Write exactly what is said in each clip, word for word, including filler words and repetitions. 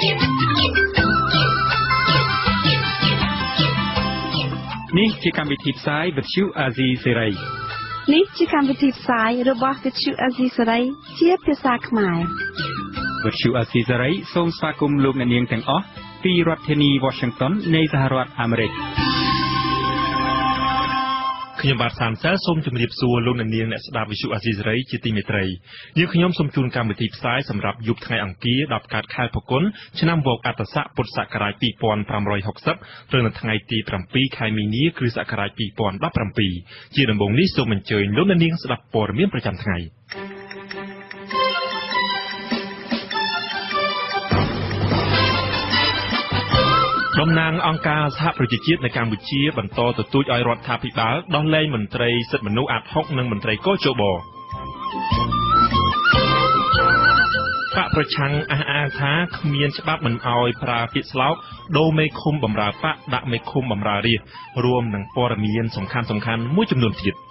នេះជាកម្មវិធីផ្សាយវិទ្យុអាស៊ីសេរីនេះជាកម្មវិធីផ្សាយរបស់វិទ្យុអាស៊ីសេរីជាភាសាខ្មែរវិទ្យុអាស៊ីសេរីសូមស្វាគមន៍លោកអ្នកនាងទាំងអស់ពីរដ្ឋធានី Washington នៃសហរដ្ឋអាមេរិកខ្ញុំបាទសានសែលសូមជម្រាបសួរលោកអ្នកនាងអ្នកស្ដាប់វិទ្យុអាស៊ីសេរីជាទីមេត្រីយើងខ្ញុំសូមជូនកម្មវិធីផ្សាយសម្រាប់យប់ថ្ងៃអង្គារដប់កើតខែផល្គុនឆ្នាំវកអត្តស័កពុទ្ធសករាជពីរពាន់ប្រាំរយហកសិបត្រូវនៅថ្ងៃទីប្រាំពីរខែមីនាគ្រិស្តសករាជពីរពាន់ដប់ប្រាំពីរជាដំបូងនេះសូមអញ្ជើញលោកអ្នកនាងស្ដាប់ព័ត៌មានប្រចាំថ្ងៃតំណាងអង្គការសហប្រជាជាតិនៅកម្ពុជាបន្តទទូចឲ្យរដ្ឋាភិបាលដោះលែងមន្ត្រីសិទ្ធិមនុស្សអាតហុកនិងមន្ត្រីកោជបបកប្រឆាំងអះអាងថាគ្មានច្បាប់មិនឲ្យប្រើពាក្យស្លោកដូរមេឃុំបំរើបកដាក់មេឃុំបំរើរាស្ត្ររួមនឹងព័ត៌មានសំខាន់សំខាន់មួយចំនួនទៀត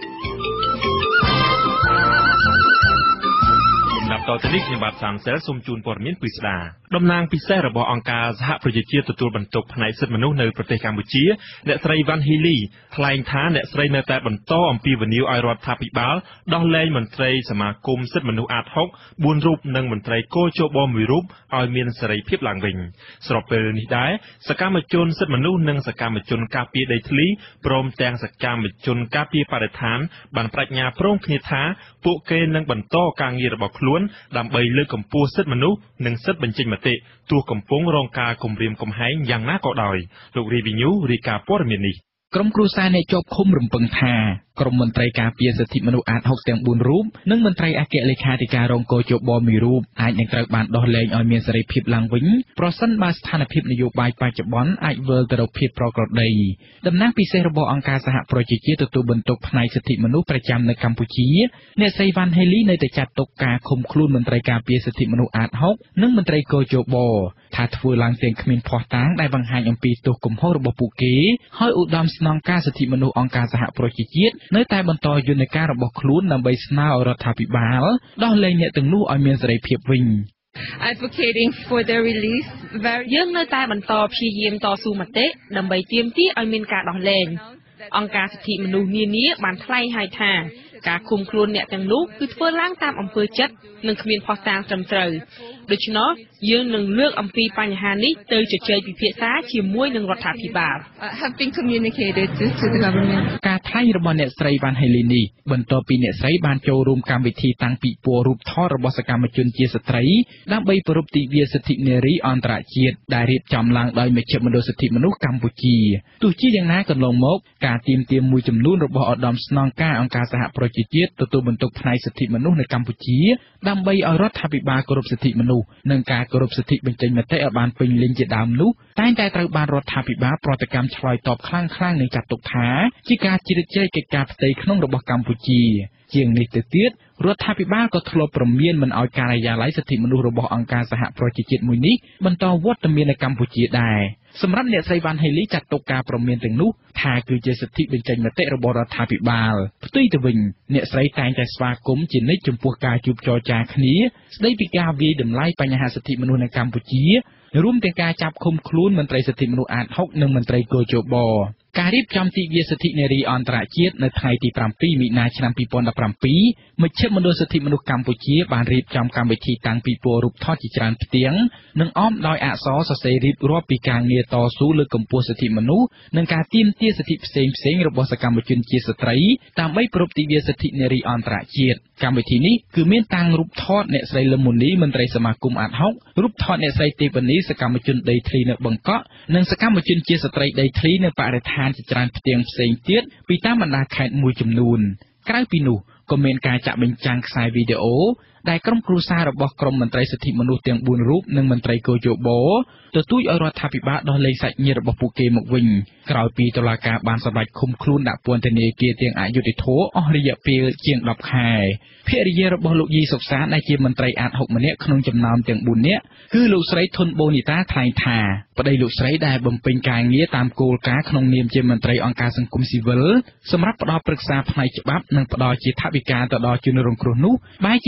តទៅនេះខ្ញុំបាទសាមសែលសូមជូនព័ត៌មានពិស្ដាតំណាងពិសេសរបស់អង្គការសហប្រជាជាតិទទួលបន្ទុកផ្នែកសិទ្ធិមនុស្សនៅប្រទេសកម្ពុជាអ្នកស្រីវ៉ាន់ហ៊ីលីថ្លែងថាអ្នកស្រីនៅតែបន្តអំពាវនាវឲ្យរដ្ឋាភិបាលដោះលែងមន្ត្រីសមាគមសិទ្ធិមនុស្សអាតហុកបួនរូបនិងមន្ត្រីកោជបមួយរូបឲ្យមានសេរីភាពឡើងវិញស្របពេលនេះដែរសកម្មជនសិទ្ធិមនុស្សនិងសកម្មជនការពារដីធ្លីព្រមទាំងសកម្មជនការពារបរិស្ថានបានបញ្ញាព្រមគ្នាថាពួកគេនឹងបន្តការងាររបស់ខ្លួនដើម្បីលើកកម្ពស់សិទ្ធិមនុស្សនិងសិទ្ធិបញ្ចេញមតិទោះកំពុងរងការគំរាមកំហែងយ៉ាងណាក៏ដោយលោករីវីញូរាយការណ៍ព័ត៌មាននេះក្រុមគ្រួសារអ្នកជាប់ឃុំរំពឹងថាក្រុមមន្ត្រីការពារសិទ្ធិមនុស្សអាតហុកទាំងបួនរូបនិងមន្ត្រីអគ្គលេខាធិការរងកោជបមួយរូបអាចនឹងត្រូវបានដោះលែងឲ្យមានសេរីភាពឡើងវិញប្រសិនបើស្ថានភាពនយោបាយបច្ចុប្បន្នអាចវិលទៅរកភាពប្រក្រតីតំណាងពិសេសរបស់អង្គការសហប្រជាជាតិទទួលបន្ទុកផ្នែកសិទ្ធិមនុស្សប្រចាំនៅកម្ពុជាអ្នកស្រីវ៉ាន់ហេលីនៅតែចាត់ទុកការឃុំខ្លួនមន្ត្រីការពារសិទ្ធិមនុស្សអាតហុកនិងមន្ត្រីកោជបថាធ្វើឡើងទាំងគ្មានភ័ស្តុតាងដែលបង្ហាញអំពីទោសកំហុសរបស់ពួកគេហើយឧត្តមស្នងការសិទ្ធិមនុស្សអង្គការសហប្រជាជាតិនៅតែបន្តយន្តការរបស់ខ្លួនដើម្បីស្នើឲ្យរដ្ឋាភិបាលដោះលែងអ្នកទាំងនោះឲ្យមានសេរីភាពវិញ advocating for their release យើងនៅតែបន្តព្យាយាមតស៊ូមតិដើម្បីទាមទារឲ្យមានការដោះលែងអង្គការសិទ្ធិមនុស្សនានាបានថ្លែងឲ្យថាការឃុំខ្លួនអ្នកទាំងនោះគឺធ្វើឡើងតាមអំពើចិត្តនិងគ្មានភស្តុតាងត្រឹមត្រូវដូច្នោះយើងនឹងលើកអំពីបញ្ហានេះទៅជជែកពិភាក្សាជាមួយនឹងរដ្ឋាភិបាល have been communicated to, to the government ការថ្លែងរបស់អ្នកស្រីវ៉ាន់ហេលីនេះបន្ទាប់ពីអ្នកស្រីបានចូលរួមកម្មវិធីតាំងពិព័រណ៍រូបថតរបស់សកម្មជនជាស្ត្រីដើម្បីប្រពៃទិវាសិទ្ធិនារីអន្តរជាតិដែលរៀបចំឡើងដោយមជ្ឈមណ្ឌលសិទ្ធិមនុស្សកម្ពុជាទោះជាយ៉ាងណាកន្លងមកការទាមទារមួយចំនួនរបស់ឧត្តមស្នងការអង្គការសហប្រជាជាតិទទួលបន្ទុកផ្នែកសិទ្ធិមនុស្សនៅកម្ពុជាដើម្បីឲ្យរដ្ឋាភិបាលគោរពសិទ្ធិមនុស្សនិងការគោរពសិទ្ធិបញ្ចេញមតិឲ្យបានពេញលេញជាដើមនោះតែងតែត្រូវបានរដ្ឋាភិបាលប្រតិកម្មឆ្លើយតបខ្លាំងៗនិងចាត់ទុកថាជាការជ្រៀតជ្រែកកិច្ចការផ្ទៃក្នុងរបស់កម្ពុជាជាងនេះទៅទៀតរដ្ឋាភិបាលក៏ធ្លាប់ព្រមានមិនឲ្យការិយាល័យសិទ្ធិមនុស្សរបស់អង្គការសហប្រជាជាតិមួយនេះបន្តវត្តមាននៅកម្ពុជាដែរសម្រាប់អ្នកស្រីវ៉ាន់ហេលីចាត់ទុកការព្រមានទាំងនោះថាគឺជាសិទ្ធិបញ្ចេញមតិរបស់រដ្ឋាភិបាលផ្ទុយទៅវិញអ្នកស្រីតែងតែស្វាគមន៍ជានិច្ចចំពោះការជួបចរចាគ្នាស្ដីពីការវាយតម្លៃបញ្ហាសិទ្ធិមនុស្សនៅកម្ពុជារួមទាំងការចាប់ឃុំខ្លួនមន្ត្រីសិទ្ធិមនុស្សអាតហុកនិងមន្ត្រីកោជបការរៀបចំទិវាសិទ្ធិនារីអន្តរជាតិនៅថ្ងៃទីប្រាំពីរមីនាឆ្នាំពីរពាន់ដប់ប្រាំពីរមជ្ឈមណ្ឌលសិទ្ធិមនុស្សកម្ពុជាបានរៀបចំកម្មវិធីតាំងពិព័រណ៍រូបថតជាច្រើនផ្ទាំងនិងអមដោយអក្សរសរសេររៀបរាប់ពីការងារតស៊ូលើកកម្ពស់សិទ្ធិមនុស្សនិងការទាមទារសិទ្ធិផ្សេងផ្សេងរបស់សកម្មជនជាស្ត្រីដើម្បីប្រពៃទិវាសិទ្ធិនារីអន្តរជាតិកម្មវិធីនេះគឺមានតាំងរូបថតអ្នកស្រីលឹមមូនីមន្ត្រីសមាគមអាត់ហុករូបថតអ្នកស្រីទេវនីសកម្មជនដីធ្លីនៅបឹងកក់និងសកម្មជនជាស្ត្រីដីធ្លីនៅបរិស្ថានជាច្រើនផ្ទាំងផ្សេងទៀតពីតាមបណ្ដាខេត្តមួយចំនួនក្រៅពីនោះក៏មានការចាក់បញ្ចាំងខ្សែវីដេអូដែលក្រុមគ្រួសាររបស់ក្រុមមន្ត្រីសិទ្ធិមនុស្សទាំងបួនរូបនិងមន្ត្រីកោជបទទូចឲ្យរដ្ឋាភិបាលដោះលែងសាច់ញាតិរបស់ពួកគេមកវិញក្រោយពីតុលាការបានសម្រេចឃុំខ្លួនដាក់ពន្ធនាគារទាំងអយុធធម៌អស់រយៈពេលជាងដប់ខែភរិយារបស់លោកយីសុកសានដែលជាមន្ត្រីអាតហុកម្នាក់ក្នុងចំណោមទាំងបួននាក់គឺលោកស្រីធុនបូនីតាថ្លែងថាប្តីលោកស្រីដែលបំពេញការងារតាមគោលការណ៍ក្នុងនាមជាមន្ត្រីអង្គការសង្គមស៊ីវិលសម្រាប់ផ្ដល់ប្រឹក្សាផ្នែកច្បាប់និងផ្ដល់ជាថវិកាទៅដល់ជនរងគ្រោះនោះបែរជាត្រូវតុលា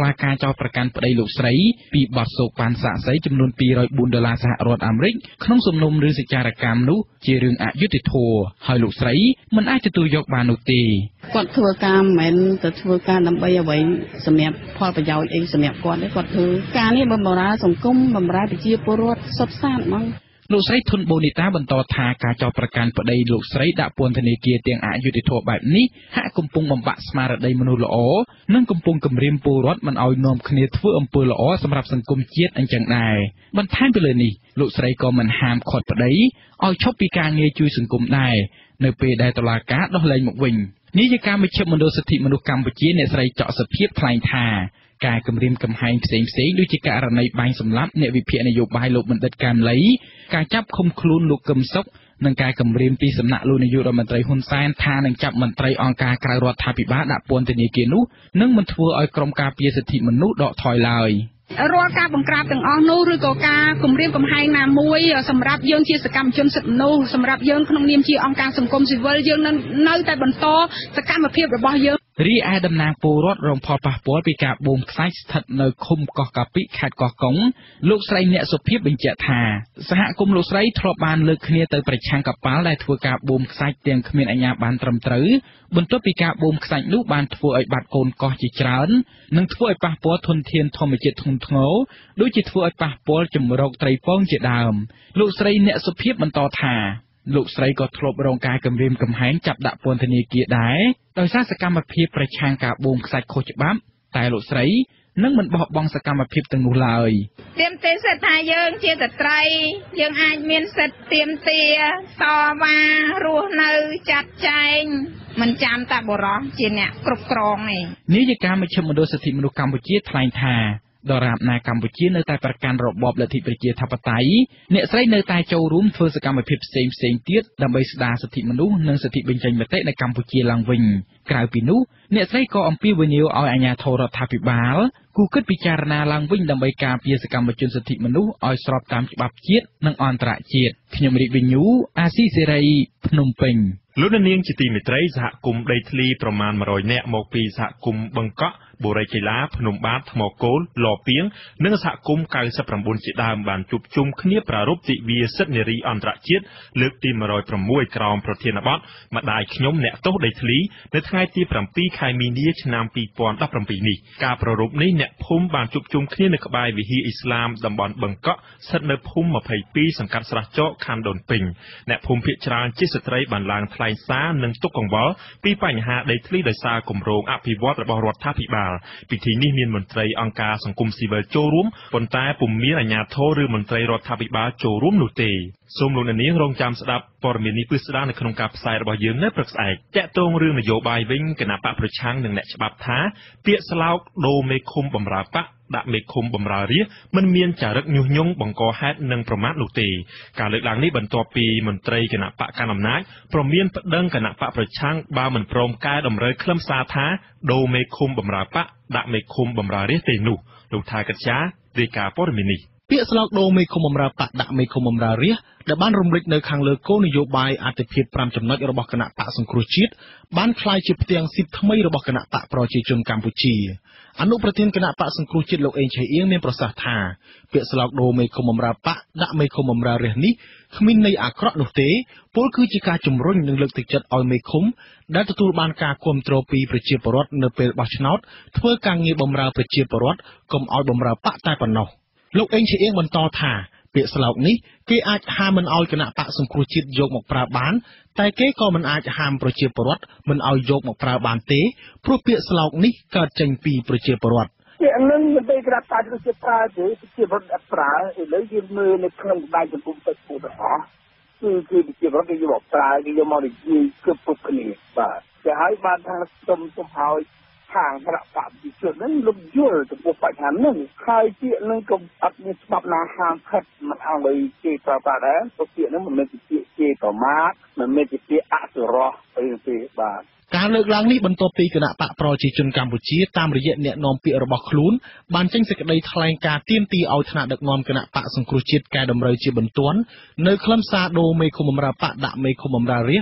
លាការចោទប្រកាន់ប្តីលោកស្រីពីបទសោកប៉ាន់សាក់សីចំនួនពីររយបួនដុល្លារសហរដ្ឋអាមេរិកក្នុងសំណុំរឿងសេចក្ដីកម្មនោះជារឿងអយុត្តិធម៌ហើយលោកស្រីមិនអាចទទួលយកបាននោះទេគាត់ធ្វើការមិនមែនទៅធ្វើការដើម្បីអ្វីសម្រាប់ផលប្រយោជន៍អីសម្រាប់គាត់ទេគាត់ធ្វើការនេះបម្រើសង្គមបម្រើប្រជាពលរដ្ឋសុទ្ធសាធហ្មងលោកស្រីធុនបូនីតាបន្តថាការចោទប្រកាន់ប្តីលោកស្រីដាក់ពន្ធនាគារទាំងអយុត្តិធម៌បែបនេះហាក់កំពុងបំបាក់ស្មារតីមនុស្សល្អនិងកំពុងគំរាមពលរដ្ឋមិនឲ្យនាំគ្នាធ្វើអំពើល្អសម្រាប់សង្គមជាតិអញ្ចឹងដែរបន្ថែមពីលើនេះលោកស្រីក៏មិនហាមឃាត់ប្តីឲ្យឈប់ពីការងារជួយសង្គមដែរនៅពេលដែលតុលាការដោះលែងមកវិញនាយិកាមជ្ឈមណ្ឌលសិទ្ធិមនុស្សកម្ពុជាអ្នកស្រីចောက်សុភាពថ្លែងថាការគម្រាមកំហែងផ្សេងផ្សេងដូចជាករណីបាញ់សម្លាប់អ្នកវិភាគនយោបាយលោកបណ្ឌិតកែមលីការចាប់ឃុំខ្លួនលោកកឹមសុខនិងការគម្រាមពីសំណាក់លោកនាយករដ្ឋមន្ត្រីហ៊ុនសែនថានឹងចាប់មន្ត្រីអង្គការក្រៅរដ្ឋាភិបាលដាក់ពន្ធនាគារនោះនឹងមិនធ្វើឲ្យក្រុមការពារសិទ្ធិមនុស្សដកថយឡើយរាល់ការបង្ក្រាបទាំងអស់នោះឬក៏ការគម្រាមកំហែងណាមួយសម្រាប់យើងជាសកម្មជនសិទ្ធិមនុស្សសម្រាប់យើងក្នុងនាមជាអង្គការសង្គមស៊ីវិលយើងនៅតែបន្តសកម្មភាពរបស់យើងរីឯតំណាងពលរដ្ឋរងផលប៉ះពាល់ពីការបូមខ្សាច់ស្ថិតនៅឃុំកោះកាពិខេត្តកោះកុងលោកស្រីអ្នកសុភាពបញ្ជាក់ថាសហគមន៍លោកស្រីធ្លាប់បានលើកគ្នាទៅប្រឆាំងកប៉ាល់ដែលធ្វើការបូមខ្សាច់ទាំងគ្មានអាជ្ញាប័ណ្ណត្រឹមត្រូវបន្ទាប់ពីការបូមខ្សាច់នោះបានធ្វើឲ្យបាត់កូនកោះជាច្រើននិងធ្វើឲ្យប៉ះពាល់ធនធានធម្មជាតិធ្ងន់ធ្ងរដូចជាធ្វើឲ្យប៉ះពាល់ជំរកត្រីពងជាដើមលោកស្រីអ្នកសុភាពបន្តថាលោកស្រីក៏ធ្លាប់រងការគំរាមកំហែងចាប់ដាក់ពន្ធនាគារដែរដោយសារសកម្មភាពប្រឆាំងការបូមខ្សាច់ខុសច្បាប់តែលោកស្រីនឹងមិនបោះបង់សកម្មភាពទាំងនោះឡើយទាមទារសិទ្ធិថាយើងជាស្ត្រីយើងអាចមានសិទ្ធិទាមទារតវ៉ារស់នៅចាត់ចែងមិនចាំតែបរិសុទ្ធជាអ្នកគ្រប់គ្រងទេនាយិកាមជ្ឈមណ្ឌលសិទ្ធិមនុស្សកម្ពុជាថ្លែងថាដរាបណាកម្ពុជានៅតែប្រកាន់របបលទ្ធិប្រជាធិបតេយ្យអ្នកស្រីនៅតែចូលរួមធ្វើសកម្មភាពផ្សេងផ្សេងទៀតដើម្បីស្ដារសិទ្ធិមនុស្សនិងសិទ្ធិបញ្ចេញមតិនៅកម្ពុជាឡើងវិញក្រៅពីនោះអ្នកស្រីក៏អំពាវនាវឲ្យអាជ្ញាធររដ្ឋាភិបាលគូគិតពិចារណាឡើងវិញដើម្បីការពារសកម្មជនសិទ្ធិមនុស្សឲ្យស្របតាមច្បាប់ជាតិនិងអន្តរជាតិខ្ញុំរីកវិញ្ញូអាស៊ីសេរីភ្នំពេញលោកនាងជាទីមេត្រីសហគមន៍ដីធ្លីប្រមាណមួយរយនាក់មកពីសហគមន៍បឹងកក់បូរីកីឡាភ្នំបាទថ្មគោលលពីងនិងសហគមន៍កៅសិបប្រាំបួនជាដើមបានជួបជុំគ្នាប្រារព្ធទិវាសិទ្ធិនារីអន្តរជាតិលើកទីមួយរយប្រាំមួយក្រោមប្រធានបទម្ដាយខ្ញុំអ្នកទោសដីធ្លីនៅថ្ងៃទីប្រាំពីរខែមីនាឆ្នាំពីរពាន់ដប់ប្រាំពីរនេះការប្រារព្ធនេះអ្នកភូមិបានជួបជុំគ្នានៅក្បែរវិហារអ៊ីស្លាមតំបន់បឹងកក់ស្ថិតនៅភូមិម្ភៃពីរសង្កាត់ស្រះចកខណ្ឌដូនពេញអ្នកភូមិភាគច្រើនជាស្ត្រីបានឡើងថ្លែងសារនិងទុកកង្វល់ពីបញ្ហាដីធ្លីដោយសារគម្រោងអភិវឌ្ឍរបស់រដ្ឋាភិបាលពិធីនេះមានមន្ត្រីអង្គការសង្គមស៊ីវិលចូលរួមប៉ុន្តែពុំមានអាជ្ញាធរឬមន្ត្រីរដ្ឋាភិបាលចូលរួមនោះទេសូមលោកអ្នកនាងរងចាំស្ដាប់ព័ត៌មាននេះពិស្ដារនៅក្នុងការផ្សាយរបស់យើងនៅព្រឹកស្អែកតាក់ទងរឿងនយោបាយវិញគណៈបកប្រឆាំងនិងអ្នកច្បាប់ថាពាក្យស្លោកដូរមេឃុំបំរើបកដាក់មេឃុំបំរើរាជមិនមានចរិតញុះញង់បង្កហេតុនិងប្រមាថនោះទេការលើកឡើងនេះបន្ទាប់ពីមន្ត្រីគណៈបកកណ្ដាលអំណាចព្រមមានប្តឹងគណៈបកប្រឆាំងបើមិនព្រមកែតម្រូវខ្លឹមសារថាដូរមេឃុំបំរើបកដាក់មេឃុំបំរើរាជទេនោះលោកថាកិត្យារាយការណ៍ព័ត៌មាននេះពាក្យស្លោកដូរមេឃុំបំរើបកដាក់មេឃុំបំរើរាជដែលបានរំលេចនៅខាងលើគោលនយោបាយអតិភិបប្រាំចំណុចរបស់គណៈបកសង្គ្រោះជាតិបានក្លាយជាផ្ទាំងស៊ីបថ្មីរបស់គណៈបកប្រជាជនកម្ពុជាអនុប្រធានគណៈបកសង្គ្រោះជាតិលោកអេងឆៃអៀងមានប្រសាសន៍ថាពាក្យស្លោកដូរមេឃុំបំរើបកដាក់មេឃុំបំរើរាជនេះគ្មានន័យអាក្រក់នោះទេពលគឺជាការជំរុញនិងលើកទឹកចិត្តឲ្យមេឃុំដែលទទួលបានការគ្រប់គ្រងពីប្រជាពលរដ្ឋនៅពេលបោះឆ្នោតធ្វើការងារបម្រើប្រជាពលរដ្ឋកុំឲ្យបម្រើបកតែប៉ុណ្ណោះលោកអេងឆៃអៀងបន្តថាពាក្យស្លោកនេះគេអាចហាមមិនឲ្យគណៈបកសង្គ្រោះជាតិយកមកប្រើបានតែគេក៏មិនអាចហាមប្រជាពលរដ្ឋមិនឲ្យយកមកប្រើបានទេព្រោះពាក្យស្លោកនេះកើតចេញពីប្រជាពលរដ្ឋពាក្យនឹងមិនได้ក្រាបតាប្រជាប្រើទេប្រជាពលរដ្ឋអត់ប្រើឥឡូវយើងមើលនៅក្នុងបណ្ដាញសង្គមទៅពុទ្ធអស់គឺគឺប្រជាពលរដ្ឋគេយកមកប្រើគេយកមកនិយាយគឺពុទ្ធគ្នាបាទតែហើយបានថាសុំសុំឲ្យខាងគណៈបកប្រជាជននឹងលំយល់ចំពោះបញ្ហានេះហើយពាក្យនឹងក៏អត់មានច្បាប់ណាហាមឃាត់មិនឲ្យគេប្រើប្រាស់ដែរព្រោះពាក្យនឹងមិនមែនជាពាក្យគេប្រមាថមិនមែនជាពាក្យអសុរោះអីទេបាទការលើកឡើងនេះបន្ទាប់ពីគណៈបកប្រជាជនកម្ពុជាតាមរយៈអ្នកនាំពាក្យរបស់ខ្លួនបានចេញសេចក្តីថ្លែងការណ៍ទាមទារឲ្យថ្នាក់ដឹកនាំគណៈបកសង្គ្រោះជាតិកែតម្រូវជាបន្ទាន់នៅខ្លឹមសារដូរមេឃុំបម្រើបកដាក់មេឃុំបម្រើរាជ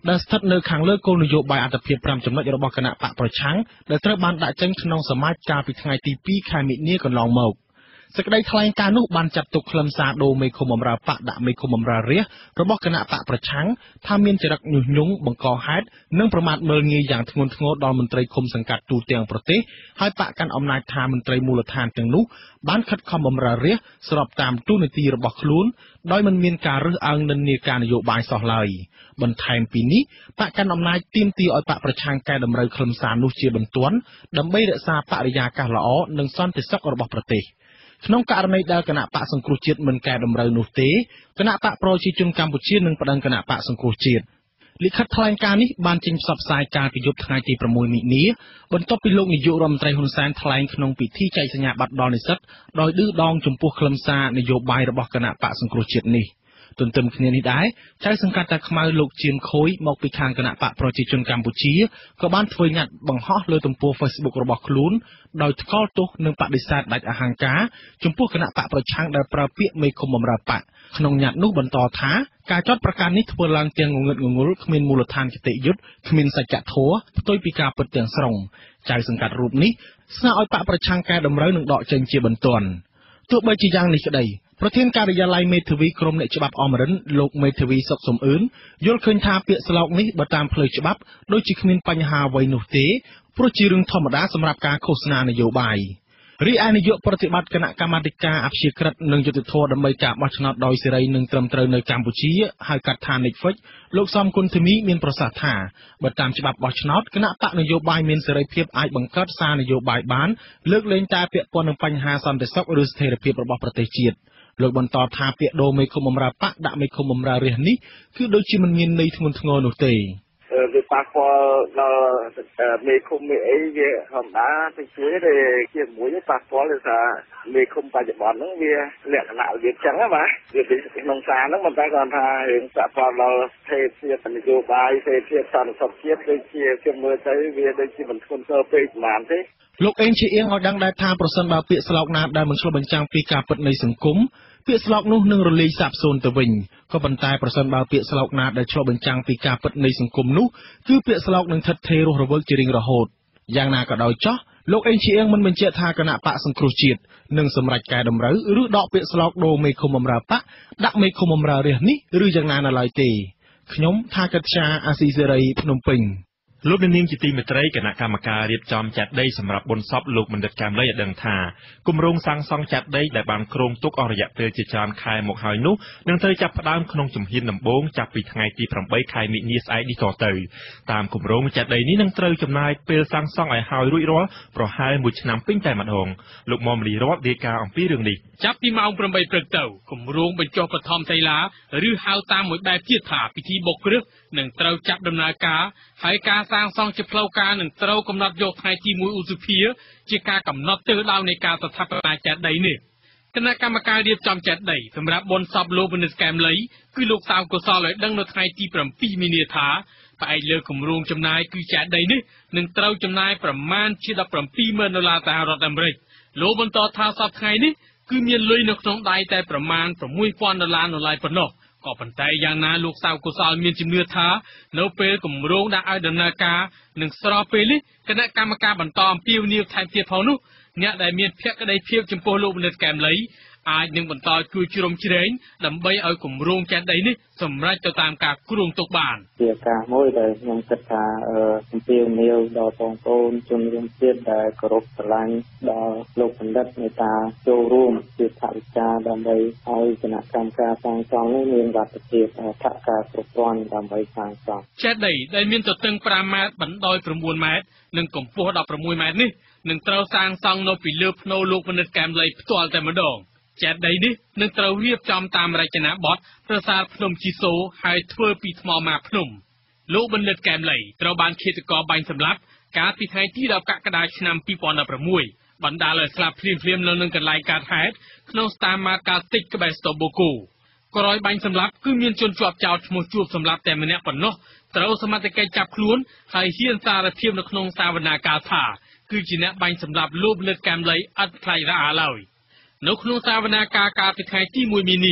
ដែលស្ថិតនៅខាងលើគោលនយោបាយអត្ថប្រយោជន៍5ចំណុចរបស់គណៈបកប្រឆាំងដែលត្រូវបានដាក់ចេញក្នុងសមាជកាលពីថ្ងៃទីពីរខែមិនិនាកន្លងមកសេចក្តីថ្លែងការណ៍នោះបានចាត់ទុកខ្លឹមសារដូរមេឃុំបម្រើបកដាក់មេឃុំបម្រើរាស្ត្ររបស់គណៈបកប្រឆាំងថាមានចរិតញុះញង់បង្កហេតុនិងប្រមាថមើលងាយយ៉ាងធ្ងន់ធ្ងរដល់មន្ត្រីឃុំសង្កាត់ទូទាំងប្រទេសហើយបកកាន់អំណាចថាមន្ត្រីមូលដ្ឋានទាំងនោះបានខិតខំបម្រើរាស្ត្រស្របតាមទូនាទីរបស់ខ្លួនដោយមិនមានការរើសអើងនិន្នាការនយោបាយសោះឡើយបន្ថែមពីនេះបកកាន់អំណាចទាមទារឲ្យបកប្រឆាំងកែតម្រូវខ្លឹមសារនោះជាបន្ទាន់ដើម្បីរក្សាបរិយាកាសល្អនិងសន្តិសុខរបស់ប្រទេសក្នុងករណីដែលគណៈបកសង្គ្រោះជាតិមិនកែតម្រូវនោះទេគណៈបកប្រជាជនកម្ពុជានឹងប្តឹងគណៈបកសង្គ្រោះជាតិលិខិតថ្លែងការណ៍នេះបានចេញផ្សព្វផ្សាយកាលពីយប់ថ្ងៃទី6មិនិនាបន្ទាប់ពីលោកនាយករដ្ឋមន្ត្រីហ៊ុនសែនថ្លែងក្នុងពិធីចែកសញ្ញាបត្រដល់និស្សិតដោយឌឺដងចំពោះខ្លឹមសារនយោបាយរបស់គណៈបកសង្គ្រោះជាតិនេះទន្ទឹមគ្នានេះដែរចៅសង្កាត់តាខ្មៅលោកជៀមខូយមកពីខាងគណៈបកប្រជាជនកម្ពុជាក៏បានធ្វើញត្តិបង្ហោះលើទំព័រ Facebook របស់ខ្លួនដោយថ្កោលទោសនិងបដិសេធដាច់អហង្ការចំពោះគណៈបកប្រឆាំងដែលប្រើពាក្យមេឃុំបម្រើបកក្នុងញត្តិនោះបន្តថាការចោទប្រកាន់នេះធ្វើឡើងទាំងងងឹតងងុលគ្មានមូលដ្ឋានគតិយុត្តគ្មានសច្ចធម៌ផ្ទុយពីការពិតទាំងស្រុងចៅសង្កាត់រូបនេះស្នើឲ្យបកប្រឆាំងកែតម្រូវនិងដកចេញជាបន្ទាន់ទោះបីជាយ៉ាងនេះក្តីប្រធានការិយាល័យមេធាវីក្រមអ្នកច្បាប់អមរិន្ទលោកមេធាវីសុកសំអឿនយល់ឃើញថាពាក្យស្លោកនេះបើតាមផ្លូវច្បាប់ដូចជាគ្មានបញ្ហាអ្វីនោះទេព្រោះជារឿងធម្មតាសម្រាប់ការឃោសនានយោបាយរីឯនាយកប្រតិបត្តិគណៈកម្មាធិការអព្យាក្រឹតនិងយុត្តិធម៌ដើម្បីការបោះឆ្នោតដោយសេរីនិងត្រឹមត្រូវនៅកម្ពុជាហៅកាត់ថា Netflix លោកសំគុណធីមីមានប្រសាសន៍ថាបើតាមច្បាប់បោះឆ្នោតគណៈបកនយោបាយមានសេរីភាពអាចបង្កើតសារនយោបាយបានលើកលែងតែពាក់ព័ន្ធនឹងបញ្ហាសន្តិសុខឬស្ថិរភាពរបស់ប្រទេសជាតិលោកបន្តថាពាក្យដូរមេឃុំបម្រើបកដាក់មេឃុំបម្រើរាស្ត្រនេះគឺដូចជាមិនមានន័យធ្ងន់ធ្ងរនោះទេវាប៉ះពាល់ដល់មេឃុំមេអីវាធម្មតាទៅជាតែជាមួយប៉ះពាល់ដោយសារមេឃុំបច្ចុប្បន្នហ្នឹងវាលក្ខណៈវាចឹងណាបាទវាក្នុងសារហ្នឹងមិនតែគាត់ថារឿងប៉ះពាល់ដល់ស្ថិរភាពនយោបាយស្ថិរភាពសន្តិសុខជាតិដូចជាខ្ញុំមើលទៅវាដូចជាមិនធ្ងន់ធ្ងរពេកប៉ុន្មានទេលោកអេងជាអៀងឲ្យដឹងដែរថាប្រសិនបើពាក្យស្លោកណាដែលមិនឆ្លុះបញ្ចាំងពីការពិតនៃសង្គមពាក្យស្លោកនោះនឹងរលាយសាបសូន្យទៅវិញក៏ប៉ុន្តែប្រសិនបើពាក្យស្លោកណាដែលឆ្លុះបញ្ចាំងពីការពិតនៃសង្គមនោះគឺពាក្យស្លោកនឹងស្ថិតថេររស់រវើកជារៀងរហូតយ៉ាងណាក៏ដោយចោះលោកអេងជាអៀងមិនបញ្ជាក់ថាគណៈបកសង្គ្រោះជាតិនឹងសម្រេចកែតម្រូវឬដកពាក្យស្លោកដូរមេឃុំបម្រើបកដាក់មេឃុំបម្រើរាស្ត្រនេះឬយ៉ាងណានៅឡើយទេខ្ញុំថាកិត្យាអាស៊ីសេរីភ្នំពេញលោកនាងជាទីមេត្រីគណៈកម្មការរៀបចំចាត់ដីសម្រាប់បុណ្យសពលោកបណ្ឌិតកែមលីឲ្យដឹងថាគម្រោងសាងសង់ចាត់ដីដែលបានគ្រោងទុកអស់រយៈពេលជាច្រើនខែមកហើយនោះនឹងត្រូវចាប់ផ្ដើមក្នុងជំហានដំបូងចាប់ពីថ្ងៃទី8ខែមិនិនាស្អែកនេះតទៅតាមគម្រោងចាត់ដីនេះនឹងត្រូវចំណាយពេលសាងសង់ឲ្យហើយរួចរាល់ប្រហែលមួយឆ្នាំពេញតែម្ដងលោកមុំលីរ៉តរាយការណ៍អំពីរឿងនេះចាប់ពីម៉ោង8ព្រឹកទៅគម្រោងបញ្ចុះបឋមសិលាឬហៅតាមមួយបែបទៀតថាពិធីបុកគ្រឹះនឹងត្រូវចាប់ដំណើរការហើយការសាងសង់ជាផ្លូវការនឹងត្រូវកំណត់យកថ្ងៃទី1ឧសភាជាការកំណត់ទិសដៅនៃការស្ថាបនាចេតិយនេះគណៈកម្មការរៀបចំចេតិយសម្រាប់បុណ្យសពលោកបណ្ឌិតកែមលីគឺលោកសាវកុសលឲ្យដឹងនៅថ្ងៃទី7មីនាថាផ្អែកលើគម្រោងចំណាយគឺចេតិយនេះនឹងត្រូវចំណាយប្រមាណជា17ម៉ឺនដុល្លារសហរដ្ឋអាមេរិកលោកបន្តថាសប្តាហ៍ថ្ងៃនេះគឺមានលុយនៅក្នុងដៃតែប្រមាណ6,000ដុល្លារនៅឡើយប៉ុណ្ណោះក៏ប៉ុន្តែយ៉ាងណាលោកសាវកុសលមានជំនឿថានៅពេលគម្រោងដាក់ឲ្យដំណើរការនឹងស្របពេលនេះគណៈកម្មការបន្តអំពាវនាវថែមទៀតផងនោះអ្នកដែលមានភក្ដីភាពចំពោះលោកបណ្ឌិតកែមលីអាចនឹងបន្តជួយជ្រោមជ្រែងដើម្បីឲ្យគម្រោងចេតិយនេះសម្រេចទៅតាមការគ្រោងទុកបានជាការមួយដែលខ្ញុំគិតថាអំពាវនាវដល់បងប្អូនជនរួមជាតិដែលគោរពស្រឡាញ់ដល់លោកបណ្ឌិតមេត្តាចូលរួមជាថវិកាដើម្បីឲ្យគណៈកម្មការសាងសង់នេះមានវត្តភាពថវិកាគ្រប់គ្រាន់ដើម្បីសាងសង់ចេតិយដែលមានទទឹង5ម៉ែត្របណ្ដោយ9ម៉ែត្រនិងកម្ពស់16ម៉ែត្រនេះនឹងត្រូវសាងសង់នៅពីលើភ្នូរលោកបណ្ឌិតកែមលីផ្ទាល់តែម្ដងចេតិយនេះនឹងត្រូវរៀបចំតាមរចនាបថប្រាសាទភ្នំជីសូរហើយធ្វើពីថ្មម៉ាភ្នំលោកបណ្ឌិតកែមលីត្រូវបានឃាតករបាញ់សម្លាប់កាលពីថ្ងៃទី10កក្កដាឆ្នាំ2016បណ្ដាលឲ្យស្លាប់ភ្លាមៗនៅនឹងកន្លែងកើតហេតុក្នុងស្ថាមាកាតិចក្បែរស្តុបបូកូក្រោយបាញ់សម្លាប់គឺមានជនជាប់ចោទឈ្មោះជួបសម្លាប់តែម្នាក់ប៉ុណ្ណោះត្រូវសមត្ថកិច្ចចាប់ខ្លួនហើយហ៊ានសារភាពនៅក្នុងសាវនាកាលថាគឺជាអ្នកបាញ់សម្លាប់លោកបណ្ឌិតកែមលីឥតថ្លៃរអាឡើយនៅក្នុងសាវនាការកាលពីថ្ងៃទី1មីនា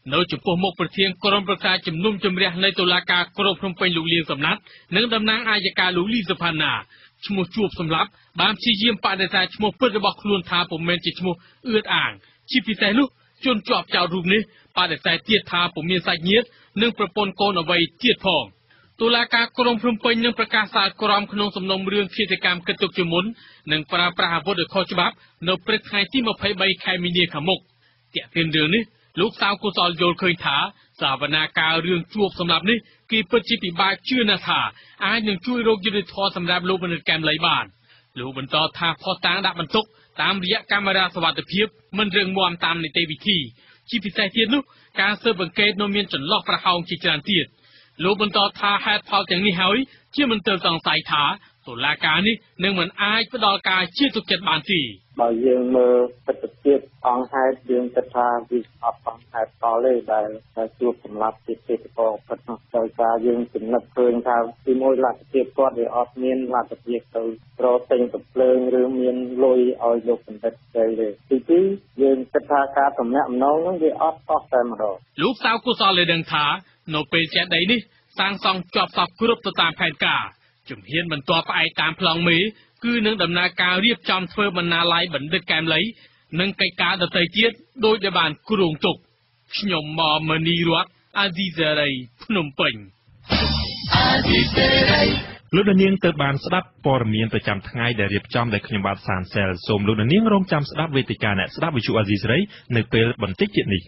នៅចំពោះមុខប្រធានក្រុមប្រឹក្សាជំនុំជម្រះនៃតុលាការក្រុងភ្នំពេញលោកលៀងសំណាត់និងតំណាងអាយកាលោកលីសុផាណាឈ្មោះជួបសម្រាប់បានព្យាយាមបដិសេធឈ្មោះពិតរបស់ខ្លួនថាពុំមែនជាឈ្មោះអឿតអាងជាពិសេសនោះជនជាប់ចោទរូបនេះបដិសេធទៀតថាពុំមានសាច់ញាតិនិងប្រពន្ធកូនអ្វីទៀតផងតុលាការក្រុងភ្នំពេញនឹងប្រកាសសាលក្រមក្នុងសំណុំរឿងឃាតកម្មកិត្តិទុកជាមុននិងប្រើប្រាស់អាវុធដោយខុសច្បាប់នៅព្រឹកថ្ងៃទីម្ភៃបីខែមីនាខាងមុខទាក់ទិនរឿងនេះលោកសាវកុសលយល់ឃើញថាសាវនាការរឿងជួបសម្រាប់នេះគេពិតជាពិបាកជឿណាស់ថាអាចនឹងជួយរកយុត្តិធម៌សម្រាប់លោកមនិតកែមលីបានលោកបន្តថាផុសតាងដាក់បន្ទុកតាមរយៈកាមេរ៉ាសុវត្ថិភាពមិនរឹងមាំតាមនីតិវិធីជាពិសេសទៀតនោះការស៊ើបអង្កេតនៅមានចន្លោះប្រហោងជាច្រើនទៀតលោកបន្តថាហេតុផលទាំងនេះហើយជាមិនទើបសង្ស័យថាតុលាការនេះនឹងមិនអាចផ្ដល់ការជឿទុកចិត្តបានទេបើយើងមើលទស្សនវិជ្ជាអង្គហេតុយើងគិតថាវាអត់អង្គហេតុតទេដែលដែលជួបសម្រាប់ជាទេពកោពិតនោះដោយសារយើងចំណិតឃើញថាទីមួយលទ្ធភាពគាត់វាអត់មានលទ្ធភាពទៅរកទិញកំភ្លើងឬមានលុយឲ្យលោកបណ្ឌិតស្ដីទេទីពីរយើងគិតថាការតំណាក់អំណងនោះវាអត់តោះតែម្ដងលោកសាវកុសលលើដឹងថានៅពេលចេះដីនេះសាងសង់ជាប់សពគ្រប់ទៅតាមផែនការជំហានបន្ទាប់ផ្អែកតាមប្លង់មេគឺនឹងដំណើរការរៀបចំធ្វើបណ្ណាល័យបណ្ឌិតកែមលីនិងកិច្ចការដទៃទៀតដោយដែលបានគ្រោងទុកខ្ញុំមកមនីរតអាស៊ីសេរីភ្នំពេញអាស៊ីសេរីលោកនាងទៅបានស្ដាប់ព័ត៌មានប្រចាំថ្ងៃដែលរៀបចំដោយខ្ញុំបាទសានសែលសូមលោកនាងរងចាំស្ដាប់វេទិកាអ្នកស្ដាប់វិទ្យុអាស៊ីសេរីនៅពេលបន្តិចទៀតនេះ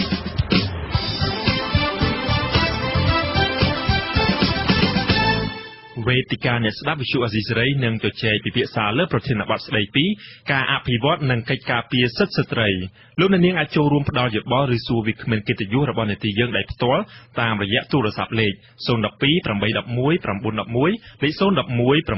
វេទិកាអ្នកស្ដាប់វិទ្យុអាស៊ីសេរីនឹងជជែកពិភាក្សាលើប្រធានបទស្ដីពីការអភិវឌ្ឍនិងកិច្ចការពារសិទ្ធិស្ត្រីលោកនាងអាចចូលរួមផ្ដល់យោបល់ឬសួរវាគ្មិនកិត្តិយសរបស់នេតិយើងដោយផ្ទាល់តាមរយៈទូរស័ព្ទលេខศูนย์ หนึ่ง สอง แปด หนึ่ง หนึ่ง หนึ่ง เก้า หนึ่ง หนึ่ง เลขศูนย์ หนึ่ง หนึ่ง หก หก หนึ่ง เจ็ด หนึ่ง เจ็ด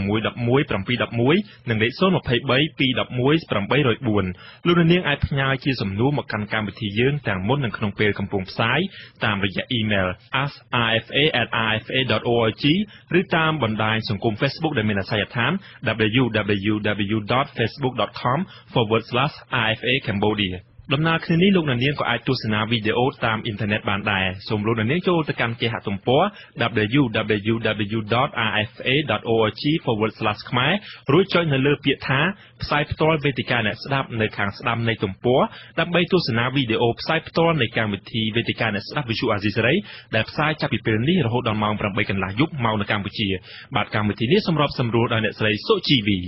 និងលេខศูนย์ ยี่สิบสาม สอง หนึ่ง หนึ่ง แปด ศูนย์ สี่លោកនាងអាចផ្ញើជាសំណួរមកកាន់កម្មវិធីយើងទាំងមុននិងក្នុងពេលកំពុងផ្សាយតាមរយៈអ៊ីមែល ask r f a at r f a dot org ឬតាមបណ្ដាញសង្គម Facebook ដែលមានអាសយដ្ឋាន w w w dot facebook dot com forward slash r f a cambodia ដំណើរគ្នានេះលោកនាងក៏អាចទស្សនាវីដេអូតាមអ៊ីនធឺណិតបានដែរសូមលោកនាងចូលទៅកាន់គេហទំព័រ w w w dot r f a dot org forward slash ខ្មែររួចចុចនៅលើពាក្យថាផ្សាយផ្ទាល់វេទិកាអ្នកស្ដាប់នៅខាងស្ដាំនៃទំព័រដើម្បីទស្សនាវីដេអូផ្សាយផ្ទាល់នៃកម្មវិធីវេទិកាអ្នកស្ដាប់វិទ្យុអាស៊ីសេរីដែលផ្សាយចាប់ពីពេលនេះរហូតដល់ម៉ោង ប្រាំបី កន្លះយប់ម៉ោងនៅកម្ពុជាបាទកម្មវិធីនេះសម្របសម្រួលដោយអ្នកស្រីសុជីវី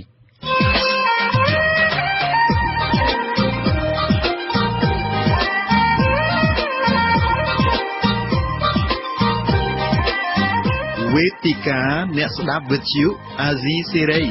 វេទិកាអ្នកស្ដាប់វិទ្យុអាស៊ីសេរី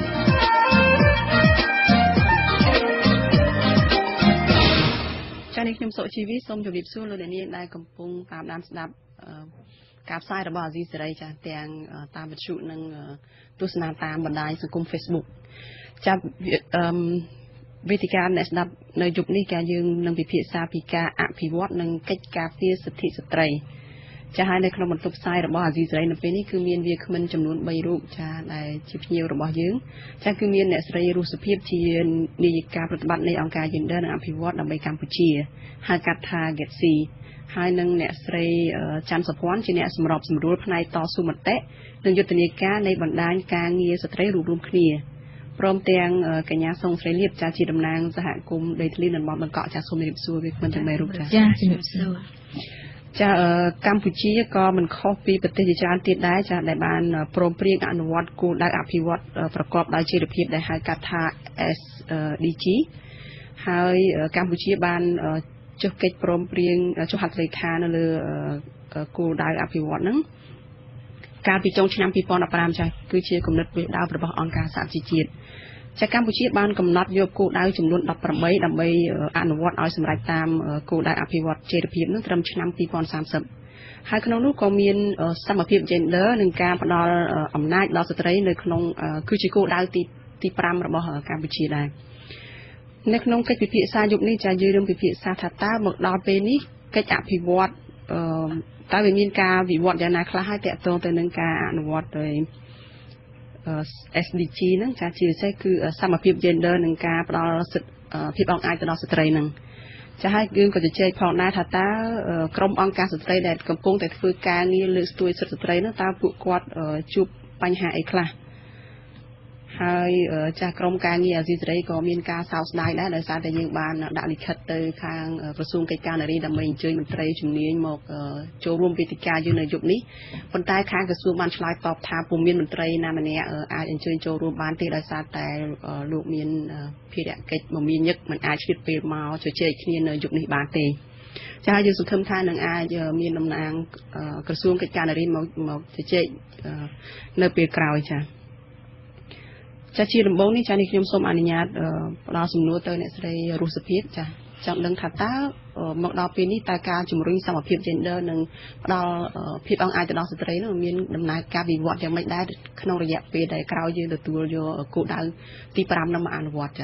ចា៎នេះខ្ញុំសុជីវីសូមជម្រាបសួរលោកអ្នកនាងដែលកំពុងតាមដានស្ដាប់ការផ្សាយរបស់អាស៊ីសេរីចា៎ទាំងតាមវិទ្យុនិងទស្សនាតាមបណ្ដាញសង្គម Facebook ចា៎វេទិកាអ្នកស្ដាប់នៅយប់នេះការយើងនឹងពិភាក្សាពីការអភិវឌ្ឍនិងកិច្ចការពារសិទ្ធិស្ត្រីចា៎ហើយនៅក្នុងបន្ទប់ផ្សាយរបស់អាស៊ីសេរីនៅពេលនេះគឺមានវាគ្មិនចំនួនបីរូបចា៎ដែលជាភ្ញៀវរបស់យើងចា៎គឺមានអ្នកស្រីរស់សុភាពជានាយិកាប្រតិបត្តិនៃអង្គការ Gender និងអភិវឌ្ឍដើម្បីកម្ពុជាហៅកាត់ថា Getsi ហើយនឹងអ្នកស្រីច័ន្ទសុភ័ណ្ឌជាអ្នកសម្របសម្រួលផ្នែកតស៊ូមតិនិងយុទ្ធនាការនៃបណ្ដាញការងារស្ត្រីរួមរួមគ្នាព្រមទាំងកញ្ញាសុងស្រីលៀបចាជាតំណាងសហគមន៍ដីធ្លីនិងតំបន់បង្កក់ចាសូមជម្រាបសួរវាគ្មិនទាំងបីរូបចាចាជម្រាបសួរចាកម្ពុជាក៏មិនខុសពីប្រទេសជាច្រើនទៀតដែរចាដែលបានព្រមព្រៀងអនុវត្តគោលដៅអភិវឌ្ឍប្រកបដោយចីរភាពដែលហៅកាត់ថា S D G ហើយកម្ពុជាបានចុះកិច្ចព្រមព្រៀងចុះហត្ថលេខានៅលើគោលដៅអភិវឌ្ឍហ្នឹងកាលពីចុងឆ្នាំពីរពាន់ដប់ប្រាំចាគឺជាគំនិតផ្ដៅរបស់អង្គការសហជីវជាតិចាកម្ពុជាបានកំណត់យកគោលដៅចំនួនដប់ប្រាំបីដើម្បីអនុវត្តឲ្យសម្រេចតាមគោលដៅអភិវឌ្ឍចីរភាពនឹងត្រឹមឆ្នាំពីរពាន់សាមសិបហើយក្នុងនោះក៏មានសមភាព gender និងការផ្ដល់អំណាចដល់ស្ត្រីនៅក្នុងគឺជាគោលដៅទីទីប្រាំរបស់កម្ពុជាដែរនៅក្នុងកិច្ចពិភាក្សាយប់នេះចាយើងនឹងពិភាក្សាថាតើមកដល់ពេលនេះកិច្ចអភិវឌ្ឍតើវាមានការវិវត្តយ៉ាងណាខ្លះហើយតកតងទៅនឹងការអនុវត្តដោយS D G ហ្នឹងចាជាពិសេសគឺសមភាព gender និងការផ្ដល់សិទ្ធិភាពអង្អាចទៅដល់ស្ត្រីហ្នឹងจะให้ยืนก็จะเจพองนาทาตากรมองค์การสตรีแดดกำปงแต่ฟื้นการนี้เลือกตัวสตรีนั้นตาปุกวาดจุบปัญหาอีกคลาให้จากกรมการนี้อาซิสเรย์ก็มีการสาวสไลด์ได้โดยสารแต่ยังบานดักลิขิตโดยทางกระทรวงกิจการในดำเนินเจอมันเตยจุดนี้หมกโจรวมปิติการอยู่ในยุคนี้คนใต้ข้างกระทรวงบัญชาตอบทาปุ่มมีนมันเตยนามันเนี่ยอาจจะเชิญโจรวมบานที่โดยสารแต่ลูกมีนพี่เด็กกิจมันมียึกมันอาจคิดเป็นมาเฉยเฉยขี้ในยุคนี้บานตีจะให้ยืนสุดทำท่าหนังอาจะมีนำนางกระทรวงกิจการในหมกหมกเฉยเฉยในปีกลาวจ้ะจะชีดำบงนี่จะในขยมสมอนุญาตเราสมนุเตอร์เนี่ยได้รู้สึกพิษจ้ะจากเรื่องถัดต้าหมกดาวปีนี้ตาการจุ่มริงสมภิบเจนเดอร์หนึ่งเราพิบองไอจะดาวสตรีนั่นมีดำนายการวิวัฒน์ยังไม่ได้ขนมระยะปีใดกล่าวยืนตัวโยกูดาวตีปรามนำมาอ่านวัดจ้ะ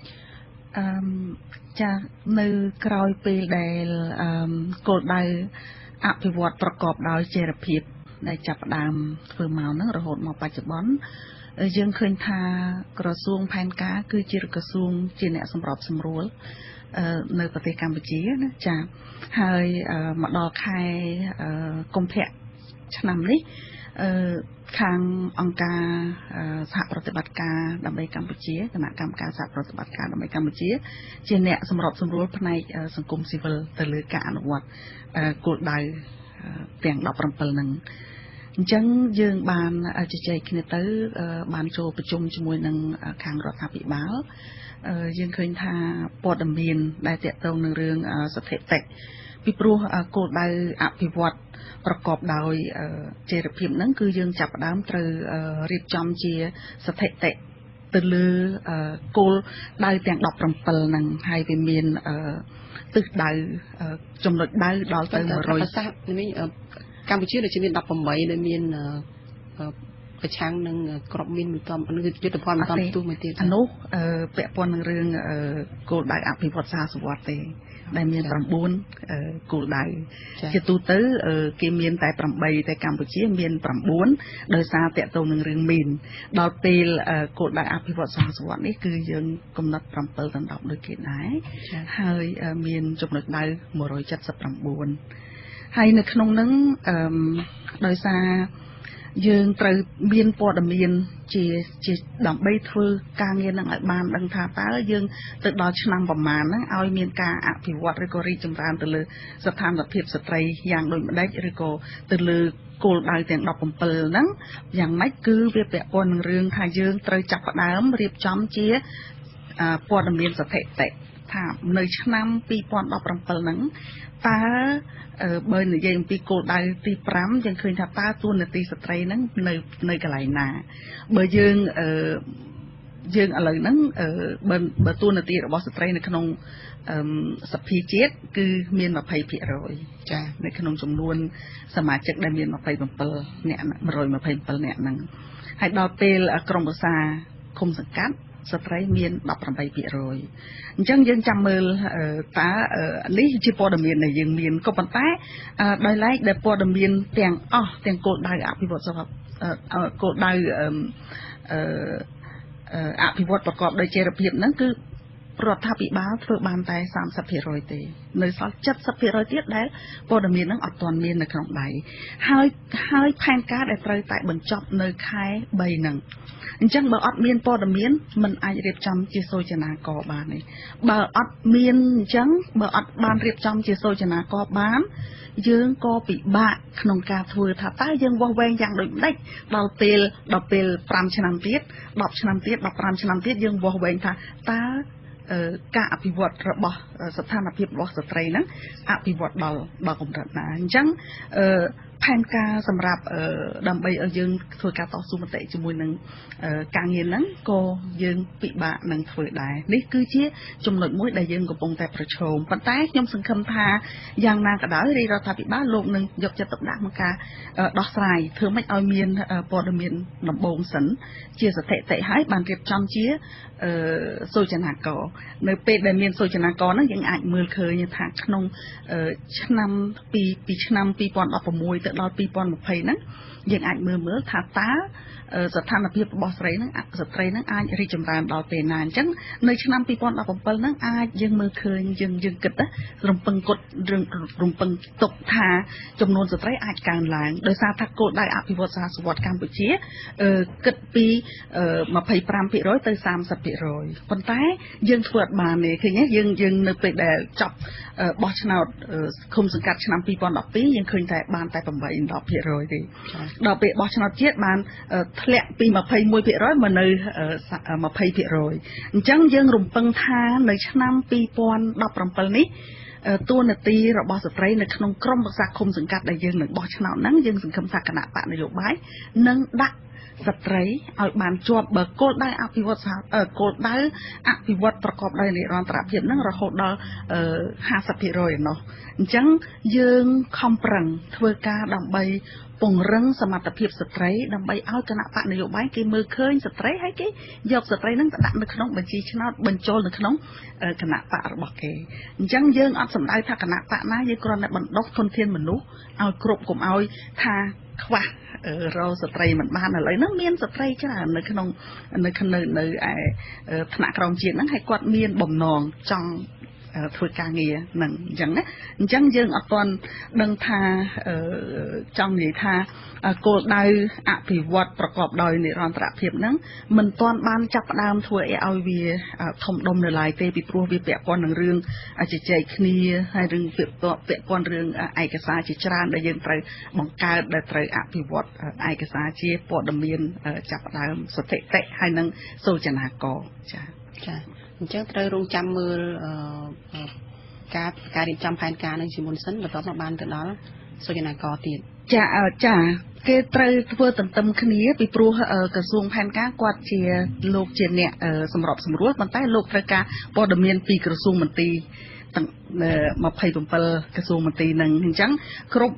จะในกล่าวปีใดกูดาวอภิวัตประกอบดาวเจรพิบได้จับดามเพื่อเมานั่งระหดมาปัจจุบันยังเคยทากระทรวงแผนการคือจีรกระทรวงจีเนสำหรับสำรวจในประเทศกัมพูชีนะจะให้มาดอกไข่กรมแพทย์ฉนำนี้ทางองค์การสหปฏิบัติการดำเนินกัมพูชีคณะกรรมการสหปฏิบัติการดำเนินกัมพูชีจีเนสำหรับสำรวจภายในสังคมซิวิลตะลือการอนุวัตกฎใดเตียงดอกปรำเปลหนึ่งจังยืงบานจะใจคิดเตอร์บานโจประชุมจมวยหนึ่งคางรัฐบิบาลยังเคยทาปอดดำเนินได้เตะตรงในเรื่องสเตตพิปรูโกดได้อภิวัตประกอบโดยเจริญพิมพ์นั้นคือยังจับดามตรรีบจอมเจียสเตตตื่นลือโกลได้แต่งดอกปรำเปลนังให้เป็นเมียนตึกได้จมหลดได้ดอกเตอร์รอยกัมพูชีโดยเฉพาะดับผมไว้โดยมีนกระชังหนึ่งกรอบมินมีตอมอันนี้ยุทธภพมีตอมตู้ไม่เตี้ยอันนู้เปะปนเรื่องโกลได้อภิวัตศาสวัสดิ์ได้มีประบุนโกลได้จะตูตื้อเกมีนแต่ประบุแต่กัมพูชีมีนประบุนโดยซาเตะตัวหนึ่งเรื่องมินดาวเตลโกลได้อภิวัตศาสวัสดิ์นี่คือยังกำหนดประบุนตันดอกโดยเกณฑ์ไหนให้มีนจำนวนได้หมดร้อยจัดสับประบุนให้ในขนมนั้นโดยซายืนตรเบียนปอดเบียนจีจีดำใบทือการเงินนังบานดังทาตายืนตึกดอชนำประมาณนั้นเอาเมียนกาอภิวัตริโกรีจำรานตะลือสถานแบบเพียบสตรีอย่างโดยไม่ได้ริโกตะลือโกลดาวแต่งดอกผมเปิลนั้นอย่างไม่คือเวียเปะปนเรื่องทายยืนตรจับประดามเรียบจอมเจี๊ยปอดเบียนสเตตถามในชนำปีปอนดอกผมเปิลนั้นตาเบอร์หนึ่งยังปีโกดได้ตีพรำยังเคยทับตาตัวในตีสตรีนั้นในในกระไรนาเบอร์ยังยังอะไรนั้นเบอร์เบอร์ตัวในตีระบบสตรีในขนมสัพพีเจ็ดคือเมียนมาไพ่เพียรอยจ้าในขนมจำนวนสมาชิกได้เมียนมาไพ่บัมเปลเนี่ยมารอยมาไพ่บัมเปลเนี่ยนั่งให้ดาวเตลกรมภาษาคมสังกัดสตรีเมียนดับประไปปีรอยจังยังจำมือตานี่จีปอดเมียนในยังเมียนก็ปันแต่โดยไล่ได้ปอดเมียนเตียงอ๋อเตียงโกดได้อภิวัตสภาพโกดได้อภิวัตประกอบโดยเจริญเพียบนั้นคือรัฐบิบาลเพื่อบานแต่สามสัพเพรอยเตในสักจัดสัพเพรอยเตี้ยได้ปอดเมียนนั้นอดตอนเมียนในขนมใบให้ให้แผนการได้ไตรแต่บรรจบในคายใบหนึ่งจังบ่อดเมียนปอดเมียนมันอาจเรียบจำจีโซจนากอบานนี่บ่อดเมียนจังบ่อดบานเรียบจำจีโซจนากอบานยืงก็ปิบะขนมกาทัวถ้าตายังว่าแวงอย่างโดยได้ดาวเตลดาวเปลปรามชนำเตี้ยดอกชนำเตี้ยดอกปรามชนำเตี้ยยังว่าแวงถ้าตาการอภิวัตระบบสถานภาพរបស់สตรีนั้นอภิวัตដល់ដល់កម្រិតណាអញ្ចឹងផែនការសម្រាប់ដើម្បីឲ្យយើងធ្វើការតស៊ូមតិជាមួយនឹងការងារហ្នឹងក៏យើងពិបាកនឹងធ្វើដែរនេះគឺជាចំណុចមួយដែលយើងកំពុងតែប្រឈមប៉ុន្តែខ្ញុំសង្ឃឹមថាយ៉ាងណាក៏ដោយរាជរដ្ឋាភិបាលលោកនឹងយកចិត្តទុកដាក់ក្នុងការដោះស្រាយធ្វើម៉េចឲ្យមានព័ត៌មានដំបូងសិនជាស្ថិតិឲ្យបានរៀបចំជាសូចនាករនៅពេលដែលមានសូចនាករហ្នឹងយើងអាចមើលឃើញថាក្នុងឆ្នាំពីពីឆ្នាំពីរពាន់ដប់ប្រាំមួយទៅដល់ពីរពាន់ម្ភៃហ្នឹងយើងអាចមើលមើលថាតើស្ថានភាពរបស់ស្រីហ្នឹងស្ត្រីហ្នឹងអាចរីកចម្រើនដល់ពេលណាអញ្ចឹងនៅឆ្នាំពីរពាន់ដប់ប្រាំbảyហ្នឹងអាចយើងមើលឃើញយើងយើងគិតណារំពឹងគត់រំពឹងទុកថាចំនួនស្ត្រីអាចកើនឡើងដោយសារថាគោលដៅអភិវឌ្ឍសហសវត្តកម្ពុជាគិតពីยี่สิบห้าเปอร์เซ็นต์ ទៅ สามสิบเปอร์เซ็นต์ ប៉ុន្តែយើងធ្វើអត់បានទេឃើញទេយើងយើងនៅពេលដែលចប់បោះឆ្នោតឃុំសង្កាត់ឆ្នាំពីរពាន់ដប់ពីរយើងឃើញតែបានតែ eight to tenเปอร์เซ็นต์ ទេដល់ពេលបោះឆ្នោតជាតិបានធ្លាក់ពី twenty-oneเปอร์เซ็นต์ មកនៅ twentyเปอร์เซ็นต์ អញ្ចឹងយើងរំពឹងថានៅឆ្នាំពីរពាន់ដប់ប្រាំbảyនេះតួនាទីរបស់ស្ត្រីនៅក្នុងក្រុមប្រឹក្សាឃុំសង្កាត់ដែលយើងនឹងបោះឆ្នោតហ្នឹងយើងសង្ឃឹមថាគណៈបកនយោបាយនឹងដាក់ស្ត្រីឲ្យបានជាប់បើគោលដៅអភិវឌ្ឍគោលដៅអភិវឌ្ឍប្រកបដោយនិរន្តរភាពហ្នឹងរហូតដល់ห้าสิบเปอร์เซ็นต์ ឯណោះអញ្ចឹងយើងខំប្រឹងធ្វើការដើម្បីពង្រឹងសមត្ថភាពស្ត្រីដើម្បីឲ្យគណៈបកនយោបាយគេមើលឃើញស្ត្រីហើយគេយកស្ត្រីហ្នឹងទៅដាក់នៅក្នុងបញ្ជីឆ្នោតបញ្ចូលនៅក្នុងគណៈបករបស់គេអញ្ចឹងយើងអត់សំដៅថាគណៈបកណាយើងគ្រាន់តែបណ្ដុះធនធានមនុស្សឲ្យគ្រប់កុំឲ្យថាខ្វះរោស្ត្រីមិនបានឥឡូវហ្នឹងមានស្ត្រីច្រើននៅក្នុងនៅនៅនៅឯថ្នាក់ក្រោមជាតិហ្នឹងហើយគាត់មានបំណងចង់ធ្វើការងារហ្នឹងអញ្ចឹងណាអញ្ចឹងយើងអត់ទាន់ដឹងថាចង់និយាយថាគោលដៅអភិវឌ្ឍប្រកបដោយនិរន្តរភាពហ្នឹងមិនទាន់បានចាប់ផ្ដើមធ្វើឲ្យវាធំដុំនៅឡើយទេពីព្រោះវាពាក់ព័ន្ធនឹងរឿងជជែកគ្នាហើយរឿងពាក់ព័ន្ធរឿងឯកសារជាច្រើនដែលយើងត្រូវបង្កើតដែលត្រូវអភិវឌ្ឍឯកសារជាព័ត៌មានចាប់ផ្ដើមស្ថិតិហើយនឹងសូចនាករចា៎ចា៎អញ្ចឹងត្រូវរងចាំមើលការការរៀបចំផែនការនឹងជាមុនសិនបន្ទាប់មកបានទៅដល់សូចនាករទៀតចាចាគេត្រូវធ្វើទន្ទឹមគ្នាពីព្រោះក្រសួងផែនការគាត់ជាលោកជាអ្នកសម្របសម្រួលប៉ុន្តែលោកត្រូវការព័ត៌មានពីក្រសួងមន្ត្រីទាំងtwenty-sevenក្រសួងមន្ត្រីនឹងអញ្ចឹងគ្រប់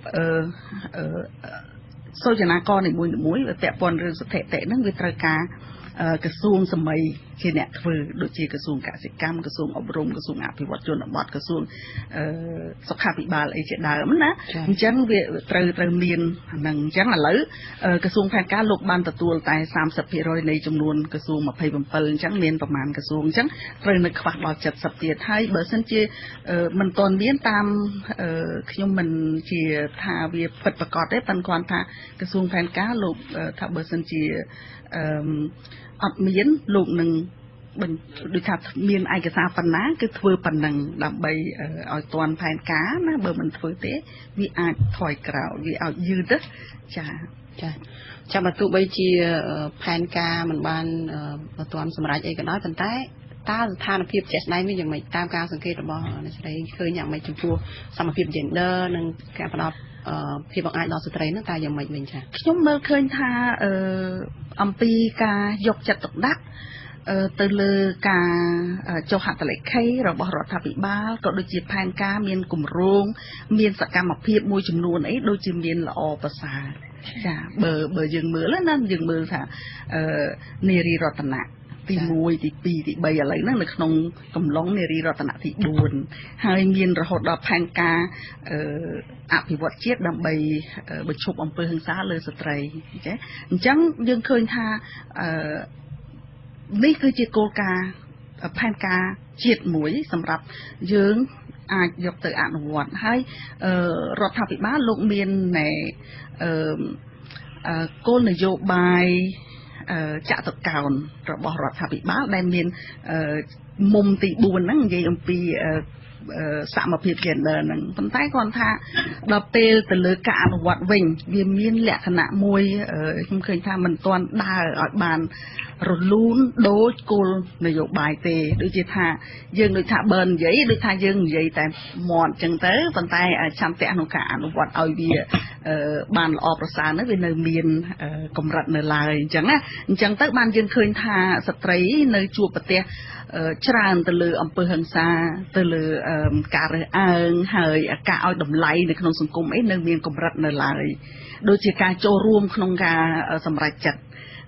សូចនាករនីមួយៗពាក់ព័ន្ធរឿងស្ថិតិហ្នឹងវាត្រូវការក្រសួងសម័យជាអ្នកធ្វើដូចជាក្រសួងកសិកម្មក្រសួងអប់រំក្រសួងអភិវឌ្ឍជនបទក្រសួងសុខាភិបាលអីជាដើមណាអញ្ចឹងវាត្រូវត្រូវមានហ្នឹងអញ្ចឹងឥឡូវក្រសួងផែនការលោកបានទទួលតែthirtyเปอร์เซ็นต์ នៃចំនួនក្រសួងtwenty-sevenអញ្ចឹងមានប្រមាណក្រសួងអញ្ចឹងត្រូវនៅខ្វះដល់seventyទៀតហើយបើសិនជាមិនទាន់មានតាមខ្ញុំមិនជាថាវាពិតប្រាកដទេប៉ុន្តែគាត់ថាក្រសួងផែនការលោកថាបើសិនជាអត់មានលោកនឹងដូចថាមានឯកសារប៉ុណ្ណាគឺធ្វើប៉ុណ្ណឹងដើម្បីឲ្យទាន់ផែនការណាបើមិនធ្វើទេវាអាចថយក្រោយវាឲ្យយឺតចាចាចាំបើទោះបីជាផែនការមិនបានបើទាន់សម្រេចអីក៏ដោយប៉ុន្តែតើស្ថានភាពជាក់ស្ដែងវាយ៉ាងម៉េចតាមការសង្កេតរបស់អ្នកស្រីឃើញយ៉ាងម៉េចចំពោះសមភាព gender និងការផ្ដល់ភាពបង្អាចដល់ស្ត្រីហ្នឹងតើយ៉ាងម៉េចវិញចាខ្ញុំមើលឃើញថាអំពីការយកចិត្តទុកដាក់ទៅលើការចុះហត្ថលេខីរបស់រដ្ឋាភិបាលក៏ដូចជាផែនការមានគម្រោងមានសកម្មភាពមួយចំនួនអីដូចជាមានល្អប្រសើរចាបើបើយើងមើលណាយើងមើលថានារីរតនៈទីoneទីtwoទីthreeឥឡូវហ្នឹងនៅក្នុងកំឡុងនារីរតនៈទីfourហើយមានរហូតដល់ផែនការអភិវឌ្ឍជាតិដើម្បីបញ្ឈប់អំពើហិង្សាលើស្ត្រីចាអញ្ចឹងយើងឃើញថានេះគឺជាគោលការណ៍ផែនការជាតិមួយសម្រាប់យើងអាចយកទៅអនុវត្តហើយរដ្ឋាភិបាលលោកមានគោលនយោបាយចាក់តកោណរបស់រដ្ឋាភិបាលដែលមានមុំទីfourហ្នឹងនិយាយអំពីសមភាព gender ហ្នឹងប៉ុន្តែគាត់ថាដល់ពេលទៅលើការអនុវត្តវិញវាមានលក្ខណៈមួយខ្ញុំឃើញថាមិនទាន់ដើរឲ្យបានរលូនដូចគោលនយោបាយទេដូចជាថាយើងដូចថាបើនិយាយដូចថាយើងនិយាយតែមាត់អញ្ចឹងទៅប៉ុន្តែឆន្ទៈក្នុងការអនុវត្តឲ្យវាបានល្អប្រសើរនោះវានៅមានកម្រិតនៅឡើយអញ្ចឹងណាអញ្ចឹងទៅបានយើងឃើញថាស្ត្រីនៅជួបប្រទះច្រើនទៅលើអំពើហិង្សាទៅលើការរើសអើងហើយការឲ្យតម្លៃនៅក្នុងសង្គមអីនៅមានកម្រិតនៅឡើយដូចជាការចូលរួមក្នុងការសម្រេចចិត្ត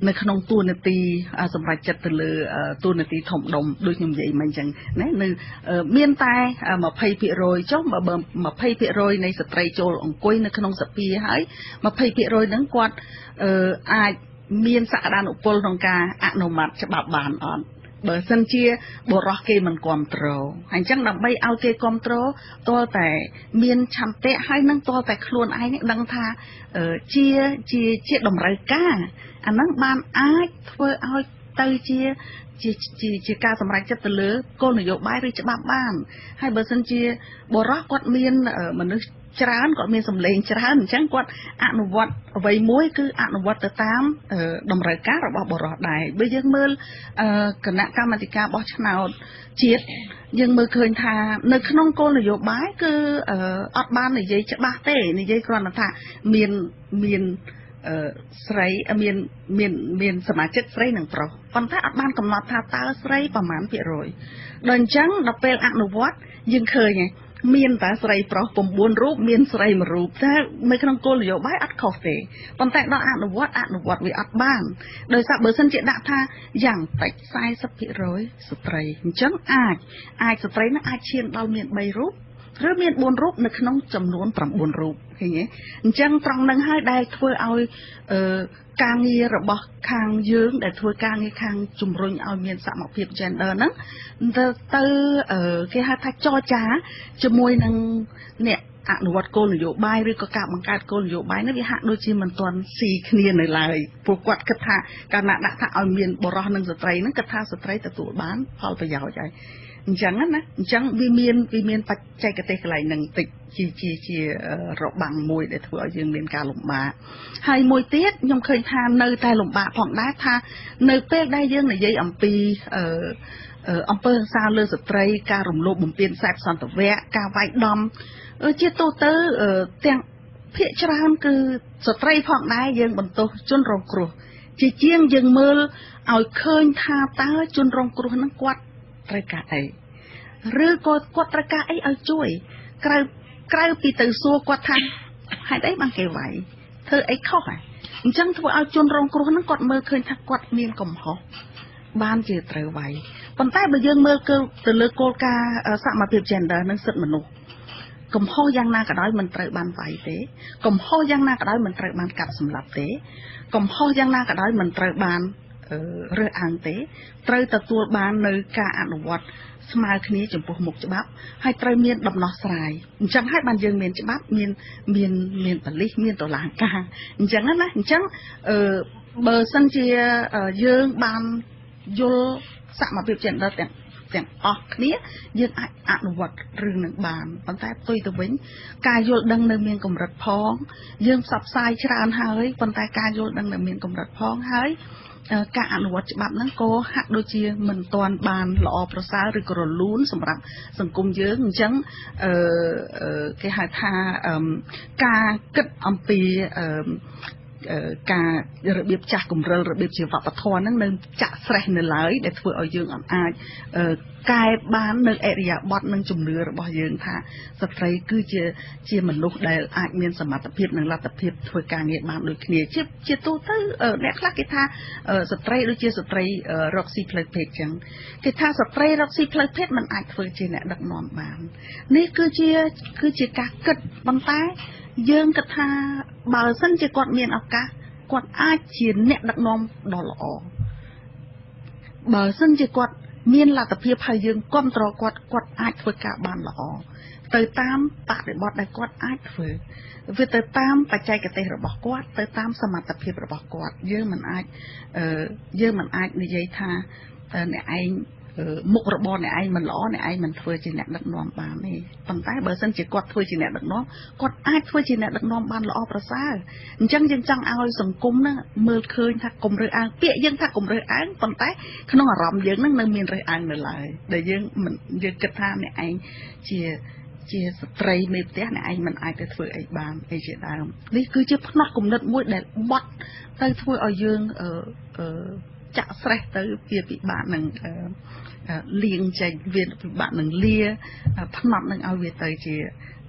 នៅក្នុងតួនាទីសម្រាប់ចិត្តទៅលើតួនាទីធំដុំដូចខ្ញុំនិយាយមិញអញ្ចឹងណានៅមានតែ20%ចុះបើ20%នៃស្ត្រីចូលអង្គុយនៅក្នុងសភាហើយ20%ហ្នឹងគាត់អាចមានសក្តានុពលក្នុងការអនុម័តច្បាប់បានអត់បើសិនជាបរិះគេមិនគ្រប់គ្រងអញ្ចឹងដើម្បីឲ្យគេគ្រប់គ្រងតើតែមានឆន្ទៈហើយនឹងតើតែខ្លួនឯងដឹងថាជាជាជាតម្រូវការអាហ្នឹងបានអាចធ្វើឲ្យទៅជាជាជាការសម្រេចចិត្តទៅលើគោលនយោបាយឬច្បាប់បានហើយបើសិនជាបរិះគាត់មានមនុស្សច្រើនគាត់មានសម្លេងច្រើនអញ្ចឹងគាត់អនុវត្តអ្វីមួយគឺអនុវត្តទៅតាមតម្រូវការរបស់បរិះដែរបើយើងមើលគណៈកម្មាធិការបោះឆ្នោតជាតិយើងមើលឃើញថានៅក្នុងគោលនយោបាយគឺអត់បាននិយាយច្បាស់ទេនិយាយគ្រាន់តែថាមានមានស្រីមានមានមានសមាជិកស្រីនិងប្រុសប៉ុន្តែអត់បានកំណត់ថាតើស្រីប្រមាណភាគរយដល់អញ្ចឹងដល់ពេលអនុវត្តយើងឃើញមានតែស្រីប្រុស9រូបមានស្រីមួយរូបតែនៅក្នុងគោលនយោបាយអត់ខុសទេប៉ុន្តែដល់អនុវត្តអនុវត្តវាអត់បានដោយសារបើសិនជាដាក់ថាយ៉ាងតិច40%ស្ត្រីអញ្ចឹងអាចអាចស្ត្រីនឹងអាចឈានដល់មាន3រូបឬមាន4រូបនៅក្នុងចំនួន9រូបឃើញទេអញ្ចឹងត្រង់នឹងហើយដែលធ្វើឲ្យការងាររបស់ខាងយើងដែលធ្វើការងារខាងជំរុញឲ្យមានសមភាព gender ហ្នឹងទៅទៅគេហៅថាចរចាជាមួយនឹងអ្នកអនុវត្តគោលនយោបាយឬក៏ការបង្កើតគោលនយោបាយនេះវាហាក់ដូចជាមិនទាន់ស៊ីគ្នានៅឡើយព្រោះគាត់គិតថាកាលណាដាក់ថាឲ្យមានបុរសនិងស្ត្រីហ្នឹងគិតថាស្ត្រីទទួលបានផលប្រយោជន៍ហើយអញ្ចឹងណាអញ្ចឹងវាមានវាមានបច្ចេកទេសកន្លែងហ្នឹងតិចជាជាជារបាំងមួយដែលធ្វើឲ្យយើងមានការលំបាកហើយមួយទៀតខ្ញុំឃើញថានៅតែលំបាកផងដែរថានៅពេលដែលយើងនិយាយអំពីអឺអំពើហិង្សាលើស្ត្រីការរំលោភបំពានសេពសន្តិវៈការវាយដំជាទូទៅទាំងភាគច្រើនគឺស្ត្រីផងដែរយើងបន្ទោសជនរងគ្រោះជាជាងយើងមើលឲ្យឃើញថាតើជនរងគ្រោះហ្នឹងគាត់ត្រូវការអីឬក៏គាត់ត្រូវការអីឲ្យជួយក្រៅក្រៅពីទៅសួរគាត់ថាហេតុអីបានគេវាយធ្វើអីខុសហ៎អញ្ចឹងធ្វើឲ្យជនរងគ្រោះហ្នឹងគាត់មើលឃើញថាគាត់មានកំហុសបានជាត្រូវវាយប៉ុន្តែបើយើងមើលគឺទៅលើគោលការណ៍សមភាព gender និងសិទ្ធិមនុស្សកំហុសយ៉ាងណាក៏ដោយមិនត្រូវបានវាយទេកំហុសយ៉ាងណាក៏ដោយមិនត្រូវបានកាប់សម្លាប់ទេកំហុសយ៉ាងណាក៏ដោយមិនត្រូវបានរើសអើងទេត្រូវទទួលបាននៅការអនុវត្តស្មើគ្នាចំពោះមុខច្បាប់ហើយត្រូវមានដំណោះស្រាយអញ្ចឹងហើយបានយើងមានច្បាប់មានមានមានប៉ូលីសមានតុលាការអញ្ចឹងណាអញ្ចឹងអឺបើសិនជាយើងបានយល់សមភាព gender ទាំងទាំងអស់គ្នាយើងអាចអនុវត្តរឿងនឹងបានប៉ុន្តែផ្ទុយទៅវិញការយល់ដឹងនៅមានកម្រិតផងយើងផ្សព្វផ្សាយច្រើនហើយប៉ុន្តែការយល់ដឹងនៅមានកម្រិតផងហើយការអនុវត្តច្បាប់ហ្នឹងក៏ហាក់ដូចជាមិនទាន់បានល្អប្រសើរឬក៏រលូនសម្រាប់សង្គមយើងអញ្ចឹងអឺគេហៅថាការគិតអំពីអឺការរបៀបចាស់គម្រិលរបៀបជាវប្បធម៌ហ្នឹងនៅចាក់ស្រេះនៅឡើយដែលធ្វើឲ្យយើងអាចកែបាននៅអរិយាប័ត្រនិងជំនឿរបស់យើងថាស្ត្រីគឺជាជាមនុស្សដែលអាចមានសមត្ថភាពនិងលទ្ធភាពធ្វើការងារបានដូចគ្នាជាជាទូទៅអ្នកខ្លះគេថាស្ត្រីដូចជាស្ត្រីរកស៊ីផ្លូវភេទចឹងគេថាស្ត្រីរកស៊ីផ្លូវភេទមិនអាចធ្វើជាអ្នកដឹកនាំបាននេះគឺជាគឺជាការគិតប៉ុន្តែយើងគិតថាបើសិនជាគាត់មានឱកាសគាត់អាចជាអ្នកដឹកនាំដ៏ល្អបើសិនជាគាត់មានលទ្ធភាពហើយយើងគ្រប់គ្រងគាត់គាត់អាចធ្វើការបានល្អទៅតាមបរិបទដែលគាត់អាចធ្វើវាទៅតាមបច្ចេកទេសរបស់គាត់ទៅតាមសមត្ថភាពរបស់គាត់យើងមិនអាចយើងមិនអាចនិយាយថាអ្នកឯងមុខរបរអ្នកឯងមិនល្អអ្នកឯងមិនធ្វើជាអ្នកដឹកនាំបានទេប៉ុន្តែបើសិនជាគាត់ធ្វើជាអ្នកដឹកនាំគាត់អាចធ្វើជាអ្នកដឹកនាំបានល្អប្រសើរអញ្ចឹងយើងចង់ឲ្យសង្គមហ្នឹងមើលឃើញថាកុំរើសអើងពាក្យយើងថាកុំរើសអើងប៉ុន្តែក្នុងអារម្មណ៍យើងហ្នឹងនៅមានរើសអើងនៅឡើយដែលយើងមិនយើងគិតថាអ្នកឯងជាជាស្ត្រីមេផ្ទះអ្នកឯងមិនអាចទៅធ្វើអីបានអីជាដើមនេះគឺជាផ្នត់គំនិតមួយដែលបត់ទៅធ្វើឲ្យយើងអឺអឺចាក់ស្រេះទៅវាពិបាកនឹងលៀងចេញវាពិបាកនឹងលាផ្នត់នឹងឲ្យវាទៅជា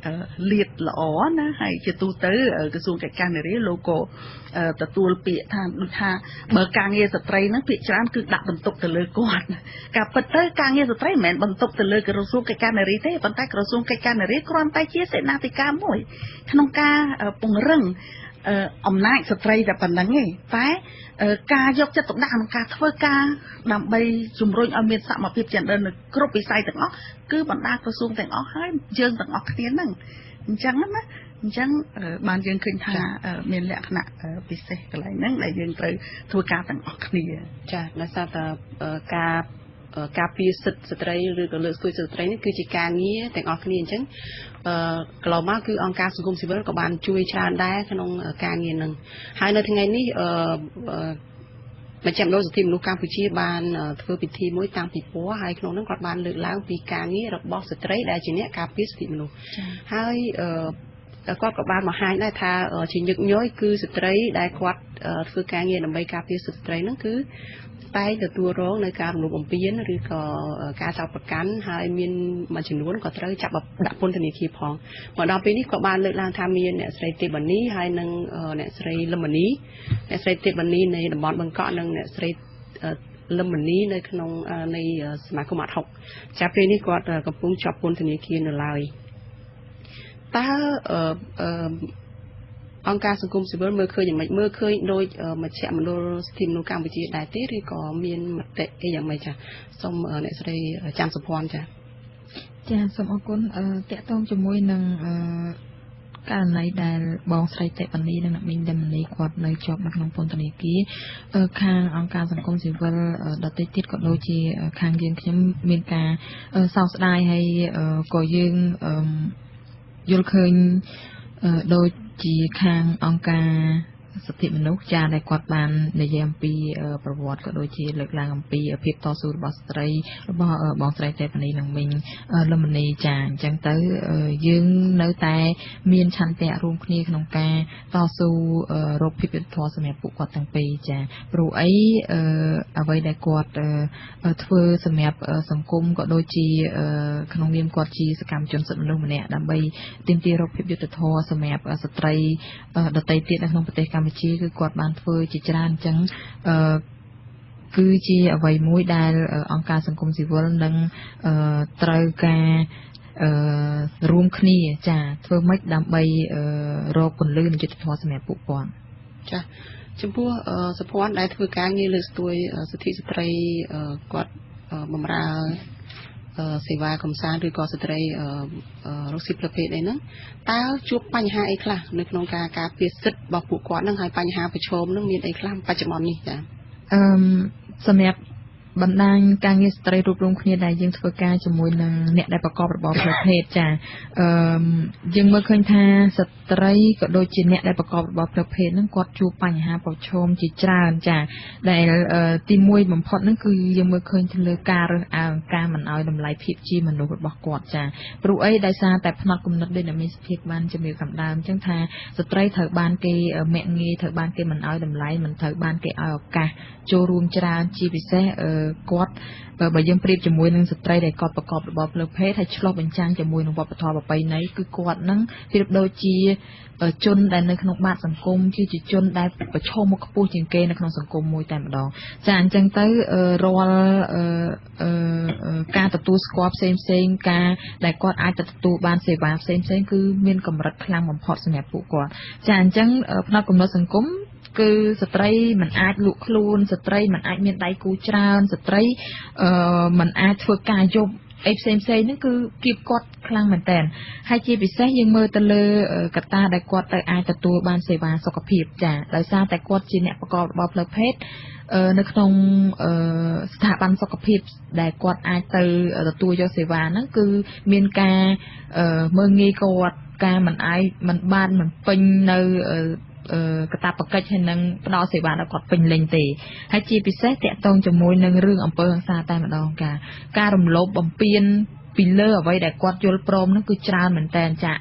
លាតល្អណាហើយជាទូទៅក្រសួងកិច្ចការនារីលោកក៏ទទួលពាក្យថាដូចថាបើការងារស្ត្រីហ្នឹងពាក្យច្រើនគឺដាក់បន្ទុកទៅលើគាត់ការពិតទៅការងារស្ត្រីមិនមែនបន្ទុកទៅលើក្រសួងកិច្ចការនារីទេប៉ុន្តែក្រសួងកិច្ចការនារីគ្រាន់តែជាសេនាធិការមួយក្នុងការពង្រឹងអំណាចស្ត្រីតែប៉ុណ្្នឹងឯងតែការយកចិត្តទុកដាក់ក្នុងការធ្វើការដើម្បីជំរុញឲ្យមានសមភាព gender នៅគ្រប់វិស័យទាំងអស់គឺបណ្ដាក្រសួងទាំងអស់ហើយយើងទាំងអស់គ្នាហ្នឹងអញ្ចឹងណាអញ្ចឹងបានយើងឃើញថាមានលក្ខណៈពិសេសកន្លែងហ្នឹងដែលយើងត្រូវធ្វើការទាំងអស់គ្នាចាដោយសារតែការការពារសិទ្ធិស្ត្រីឬក៏លើកស្ទួយសិទ្ធិស្ត្រីនេះគឺជាការងារទាំងអស់គ្នាអញ្ចឹងអឺកន្លងមកគឺអង្គការសង្គមស៊ីវិលក៏បានជួយច្រើនដែរក្នុងការងារហ្នឹងហើយនៅថ្ងៃនេះអឺមជ្ឈមណ្ឌលសិទ្ធិមនុស្សកម្ពុជាបានធ្វើពិធីមួយតាំងពីពណ៌ហើយក្នុងនោះគាត់បានលើកឡើងពីការងាររបស់ស្ត្រីដែលជាអ្នកការពារសិទ្ធិមនុស្សហើយអឺគាត់ក៏បានបង្ហាញដែរថាជាញឹកញយគឺស្ត្រីដែលគាត់ធ្វើការងារដើម្បីការពារសិទ្ធិស្ត្រីហ្នឹងគឺតែទទួលរងនៅការរំលោភបំពានឬក៏ការចោទប្រកាន់ហើយមានមួយចំនួនក៏ត្រូវចាប់ដាក់ពន្ធនាគារផងមកដល់ពេលនេះក៏បានលើកឡើងថាមានអ្នកស្រីទេបានីហើយនិងអ្នកស្រីលឹមនីអ្នកស្រីទេបានីនៃតំបន់បឹងកក់និងអ្នកស្រីលឹមនីនៅក្នុងនៃសមាគមអាត់ហុកចាប់ពេលនេះគាត់កំពុងជាប់ពន្ធនាគារនៅឡើយតើអឺអង្គការសង្គមស៊ីវិលមើលឃើញយ៉ាងម៉េចមើលឃើញដោយមជ្ឈមណ្ឌលសិទ្ធិមនុស្សកម្ពុជាដែរទេឬក៏មានមតិអីយ៉ាងម៉េចចាសូមអ្នកស្រីចាំសុភ័ណ្ឌចាចាសូមអរគុណតកតងជាមួយនឹងករណីដែលបងស្រីតេបានីនិងអ្នកមីងដាមនីគាត់នៅជាប់នៅក្នុងពន្ធនាគារខាងអង្គការសង្គមស៊ីវិលដទៃទៀតក៏ដូចជាខាងយើងខ្ញុំមានការសោកស្ដាយហើយក៏យើងយល់ឃើញដូចជាខាងអង្គការសិទ្ធិមនុស្សចាដែលគាត់បាននិយាយអំពីប្រវត្តិក៏ដូចជាលើកឡើងអំពីភាពតស៊ូរបស់ស្ត្រីរបស់បងស្រីតេបានីនិងមីងលឹមនីចាអញ្ចឹងទៅយើងនៅតែមានឆន្ទៈរួមគ្នាក្នុងការតស៊ូរកភាពយុត្តិធម៌សម្រាប់ពួកគាត់ទាំងពីរចាព្រោះអីអ្វីដែលគាត់ធ្វើសម្រាប់សង្គមក៏ដូចជាក្នុងនាមគាត់ជាសកម្មជនសិទ្ធិមនុស្សម្នាក់ដើម្បីទាមទាររកភាពយុត្តិធម៌សម្រាប់ស្ត្រីដទៃទៀតនៅក្នុងប្រទេសកម្ពុជាគឺគាត់បានធ្វើជាច្រើនអញ្ចឹងអឺគឺជាអ្វីមួយដែលអង្គការសង្គមស៊ីវិលនឹងត្រូវការអឺរួមគ្នាចាធ្វើម៉េចដើម្បីរកពន្លឺនិងយុត្តិធម៌សម្រាប់ពួកគាត់ចាចំពោះសុភ័ណ្ឌដែលធ្វើការងារលើកស្ទួយសិទ្ធិស្ត្រីគាត់បម្រើសេវាកំសាន្តឬក៏ស្ត្រីរកស៊ីប្រភេទអីហ្នឹងតើជួបបញ្ហាអីខ្លះនៅក្នុងការការពារសិទ្ធិរបស់ពួកគាត់ហ្នឹងហើយបញ្ហាប្រឈមហ្នឹងមានអីខ្លះបច្ចុប្បន្ននេះចាអឺសម្រាប់បណ្ដាញការងារស្ត្រីរួបរวมគ្នាដែលយើងធ្វើការជាមួយនឹងអ្នកដែលប្រកបរបរផ្លូវភេទចាអឺយើងមើលឃើញថាស្ត្រីក៏ដូចជាអ្នកដែលប្រកបរបរផ្លូវភេទហ្នឹងគាត់ជួបបញ្ហាប្រឈមជាច្រើនចាដែលទីមួយបំផុតហ្នឹងគឺយើងមើលឃើញទៅលើការរើសអើងការមិនអោយតម្លៃភាពជាមនុស្សរបស់គាត់ចាព្រោះអីដោយសារតែផ្នត់គំនិតដូចដែលមានសភាបានជំរាបខាងដើមអញ្ចឹងថាស្ត្រីត្រូវបានគេមាក់ងាយត្រូវបានគេមិនអោយតម្លៃមិនត្រូវបានគេឲ្យឱកាសចូលរួមច្រើនជាពិសេសគាត់បើយើងប្រៀបជាមួយនឹងស្ត្រីដែលគាត់ប្រកបរបរផ្លូវភេទហើយឆ្លុះបញ្ចាំងជាមួយនឹងវប្បធម៌ប្រពៃណីគឺគាត់នឹងប្រៀបដូចជាជនដែលនៅក្នុងបាតសង្គមគឺជាជនដែលប្រឈមមុខខ្ពស់ជាងគេនៅក្នុងសង្គមមួយតែម្ដងចាអញ្ចឹងទៅរាល់ការទទួលស្គាល់ផ្សេងផ្សេងការដែលគាត់អាចទទួលបានសេវាផ្សេងផ្សេងគឺមានកម្រិតខ្លាំងបំផុតសម្រាប់ពួកគាត់ចាអញ្ចឹងផ្នត់គំនិតសង្គមគឺស្ត្រីមិនអាចលក់ខ្លួនស្ត្រីមិនអាចមានដៃគូច្រើនស្ត្រីអឺមិនអាចធ្វើការយប់អីផ្សេងផ្សេងហ្នឹងគឺគៀបគាត់ខ្លាំងមែនតើហើយជាពិសេសយើងមើលទៅលើកត្តាដែលគាត់ទៅអាចទទួលបានសេវាសុខភាពចាដោយសារតែគាត់ជាអ្នកប្រកបរបរផ្លូវភេទនៅក្នុងស្ថាប័នសុខភាពដែលគាត់អាចទៅទទួលយកសេវាហ្នឹងគឺមានការមើលងាយគាត់ការមិនអាចមិនបានមិនពេញនៅកតាបកិច្ចហើយនឹងផ្ដល់សេវាដល់គាត់ពេញលេញទេហើយជាពិសេសតាក់ទងជាមួយនឹងរឿងអំពើហិង្សាតែម្ដងការការរំលោភបំពានពីលើអ្វីដែលគាត់យល់ព្រមនោះគឺច្រើនមែនតើចា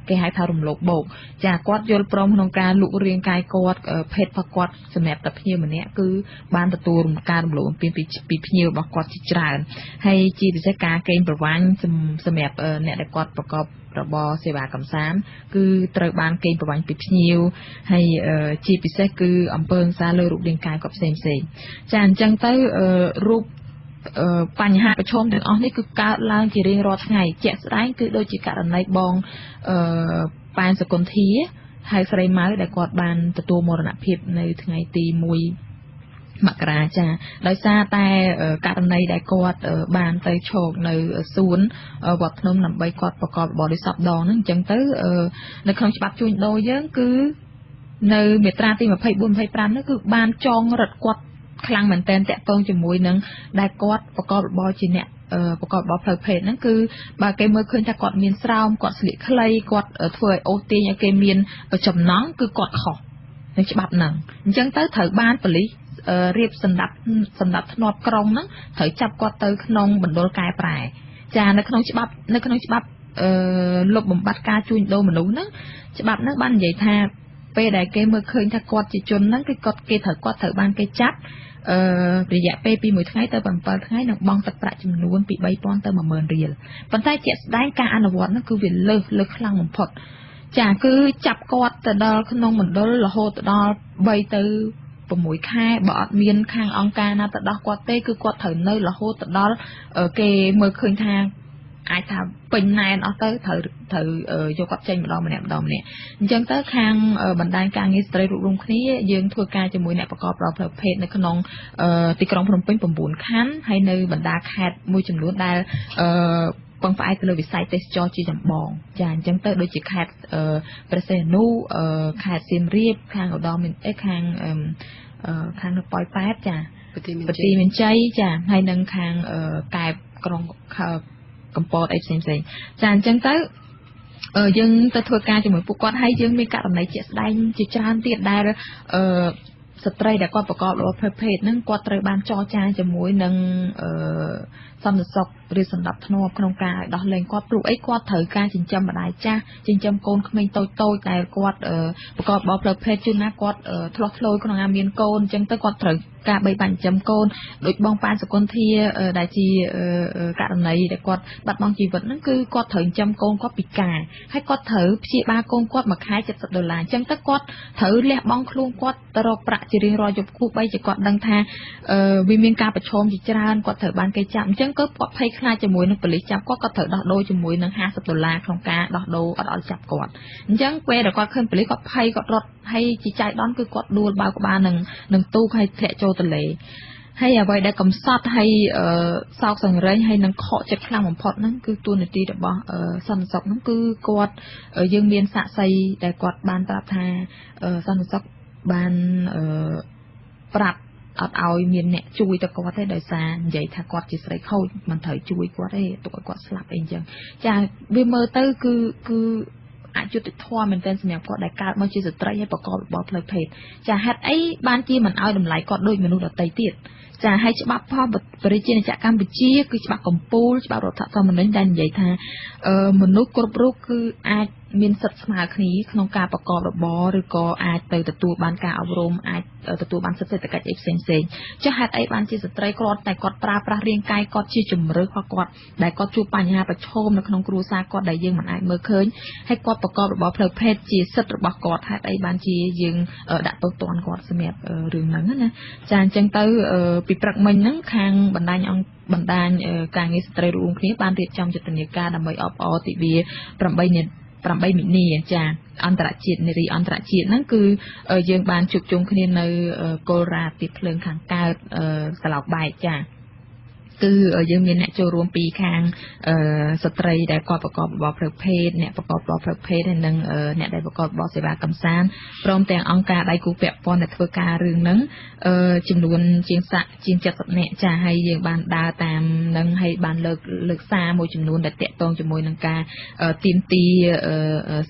គេហៅថារំលោភបោកចាគាត់យល់ព្រមក្នុងការលក់រាងកាយគាត់ភេទរបស់គាត់សម្រាប់តែភ្ញៀវម្នាក់គឺបានទទួលការរំលោភបំពានពីពីភ្ញៀវរបស់គាត់ជាច្រើនហើយជាពិសេសការកេងប្រវ័ញ្ចសម្រាប់អ្នកដែលគាត់ប្រកបរបរសេវាកម្មសានគឺត្រូវបានកេងប្រវ័ញ្ចពីភ្ញៀវហើយជាពិសេសគឺអំពើហិង្សាលើរូបរាងកាយគាត់ផ្សេងផ្សេងចាអញ្ចឹងទៅរូបបញ្ហាប្រឈមទាំងអស់នេះគឺកើតឡើងជារៀងរាល់ថ្ងៃជាក់ស្ដែងគឺដូចជាករណីបងប៉ែនសកុនធាហើយស្រីម៉ៅដែលគាត់បានទទួលមរណភាពនៅថ្ងៃទីមួយមករាចាដោយសារតែករណីដែលគាត់បានទៅឈោកនៅសួនវត្តភ្នំដើម្បីគាត់ប្រកបរបរដោយសពដងហ្នឹងអញ្ចឹងទៅនៅក្នុងច្បាប់ជួញដូរយើងគឺនៅមាត្រាទីម្ភៃបួន ម្ភៃប្រាំនោះគឺបានចងរឹតគាត់ខ្លាំងមែនទែនតាក់ទងជាមួយនឹងដែលគាត់ប្រកបរបរជាអ្នកប្រកបរបរផ្លូវភេទហ្នឹងគឺបើគេមើលឃើញថាគាត់មានស្រោមគាត់ស្លៀកខ្លីគាត់ធ្វើឲ្យអូសទាញឲ្យគេមានចំណង់គឺគាត់ខុសនៅច្បាប់ហ្នឹងអញ្ចឹងទៅត្រូវបានប៉ូលីសរៀបសម្ដាប់សម្ដាប់ធ្នាប់ក្រុងហ្នឹងត្រូវចាប់គាត់ទៅក្នុងមណ្ឌលកែប្រែចានៅក្នុងច្បាប់នៅក្នុងច្បាប់លុបបំបាត់ការជួញដូរមនុស្សហ្នឹងច្បាប់ហ្នឹងបាននិយាយថាពេលដែលគេមើលឃើញថាគាត់ជាជនហ្នឹងគឺគាត់គេត្រូវគាត់ត្រូវបានគេចាប់អឺរយៈពេលពីមួយថ្ងៃទៅbảyថ្ងៃនឹងបង់ទឹកប្រាក់ចំនួនពីបីពាន់ទៅមួយម៉ឺនរៀលប៉ុន្តែជាក់ស្ដែងការអនុវត្តហ្នឹងគឺវាលើសលើសខ្លាំងបំផុតចាគឺចាប់គាត់ទៅដល់ក្នុងមណ្ឌលរហូតដល់បីទៅ៦ខែបើអត់មានខាងអង្គការណាទៅដោះគាត់ទេគឺគាត់ត្រូវនៅរហូតទៅដល់គេមើលឃើញថាអាចថាពេញណែនអស់ទៅត្រូវត្រូវយកគាត់ចេញម្ដងម្នាក់ម្ដងម្នាក់អញ្ចឹងទៅខាងបណ្ដាញការងារស្ត្រីរួមរួមគ្នាយើងធ្វើការជាមួយអ្នកប្រកបរបរផ្លូវភេទនៅក្នុងទីក្រុងភ្នំពេញ៩ខណ្ឌហើយនៅបណ្ដាខេត្តមួយចំនួនដែលពឹងផ្អែកទៅលើវិស័យទេសចរជាចម្បងចាអញ្ចឹងទៅដូចជាខេត្តព្រះសីហនុខេត្តសៀមរាបខាងឧត្តរមានអេខាងខាងនៅប៉ោយប៉ែតចាប្រទីមានជ័យចាហើយនឹងខាងកែបក្រុងកំពតអីផ្សេងផ្សេងចាអញ្ចឹងទៅយើងទៅធ្វើការជាមួយពួកគាត់ហើយយើងមានករណីជាក់ស្ដែងជាច្រើនទៀតដែលអឺស្ត្រីដែលគាត់ប្រកបរបរផ្លូវភេទហ្នឹងគាត់ត្រូវបានចរចាជាមួយនឹងអឺសន្តិសុខឬសម្ដាប់ធ្នាប់ក្នុងការឲ្យដោះលែងគាត់ព្រោះអីគាត់ត្រូវការចិញ្ចឹមម្ដាយចាស់ចិញ្ចឹមកូនក្មេងតូចតូចដែលគាត់ប្រកបរបរផ្លូវភេទជួនណាគាត់ធ្លាស់ធ្លោយក្នុងការមានកូនអញ្ចឹងទៅគាត់ត្រូវការបីបាច់ចិញ្ចឹមកូនដូចបងប៉ែនសកុនធាដែលជាករណីដែលគាត់បាត់បង់ជីវិតហ្នឹងគឺគាត់ត្រូវចិញ្ចឹមកូនគាត់ពិការហើយគាត់ត្រូវព្យាបាលកូនគាត់មួយខែเจ็ดสิบដុល្លារអញ្ចឹងទៅគាត់ត្រូវលះបង់ខ្លួនគាត់ទៅរកប្រាក់ជារៀងរាល់យប់គូបីជាគាត់ដឹងថាវាមានការប្រឈមជាច្រើនគាត់ត្រូវបានគេចាប់អញ្ចឹងក៏គាត់ភ័យខ្លាចជាមួយនឹងប៉ូលីសចាប់គាត់គាត់ត្រូវដោះដូរជាមួយនឹងห้าสิบដុល្លារក្នុងការដោះដូរអត់ឲ្យចាប់គាត់អញ្ចឹងពេលដែលគាត់ឃើញប៉ូលីសគាត់ភ័យគាត់រត់ហើយជាចៃដន្យគឺគាត់ដួលបើកក្បាលនឹងនឹងទូកហើយធ្លាក់ចូលទន្លេហើយអ្វីដែលកំសត់ហើយសោកសង្រេងហើយនឹងខកចិត្តខ្លាំងបំផុតហ្នឹងគឺទួលនីតិរបស់សន្តិសុខហ្នឹងគឺគាត់យើងមានសាក្សីដែលគាត់បានប្រាប់ថាសន្តិសុខបានប្រាប់អត់ឲ្យមានអ្នកជួយទៅគាត់ទេដោយសារនិយាយថាគាត់ជាស្រីខូចមិនត្រូវជួយគាត់ទេទុកឲ្យគាត់ស្លាប់អីអញ្ចឹងចាវាមើលទៅគឺគឺអយុត្តិធម៌មែនទែនសម្រាប់គាត់ដែលកើតមកជាស្ត្រីហើយប្រកបរបរផ្លូវភេទចាហេតុអីបានជាមិនឲ្យតម្លៃគាត់ដូចមនុស្សដទៃទៀតចាហើយច្បាប់ផលប្រជាជាតិកម្ពុជាគឺច្បាប់កម្ពុជាច្បាប់រដ្ឋធម្មនុញ្ញដែលនិយាយថាមនុស្សគ្រប់រូបគឺអាចមានសិទ្ធិស្មើគ្នាក្នុងការប្រកបរបរឬក៏អាចទៅទទួលបានការអប់រំអាចទទួលបានសិទ្ធិសេដ្ឋកិច្ចអីផ្សេងផ្សេងចាហេតុអីបានជាស្ត្រីគ្រាន់តែគាត់ប្រើប្រាស់រាងកាយគាត់ជាជំរឿរបស់គាត់ដែលគាត់ជួបបញ្ហាប្រឈមនៅក្នុងគ្រួសារគាត់ដែលយើងមិនអាចមើលឃើញហើយគាត់ប្រកបរបរផ្លូវភេទជាសិទ្ធិរបស់គាត់ហេតុអីបានជាយើងដាក់ទោសទណ្ឌគាត់សម្រាប់រឿងហ្នឹងណាចាអញ្ចឹងទៅពីព្រឹកមិញហ្នឹងខាងបណ្ដាញអង្គបណ្ដាញការងារស្ត្រីរួមគ្នាបានរៀបចំយុទ្ធនាការដើម្បីអបអរទិវា8មីនាចាអន្តរជាតិនារីអន្តរជាតិហ្នឹងគឺយើងបានជួបជុំគ្នានៅកុលរាទីភ្លើងខាងកើតស្លោកបែកចាគឺយើងមានអ្នកចូលរួមពីខាងស្ត្រីដែលគាត់ប្រកបរបរផ្លូវភេទអ្នកប្រកបរបរផ្លូវភេទហើយនិងអ្នកដែលប្រកបរបរសេវាកម្មសានព្រមទាំងអង្គការដៃគូពាក់ព័ន្ធដែលធ្វើការរឿងហ្នឹងចំនួនជាងសាក់ជាង70នាក់ចាហើយយើងបានដើរតាមនឹងហើយបានលើកលើកសារមួយចំនួនដែលតាក់ទងជាមួយនឹងការទាមទារសិទ្ធិ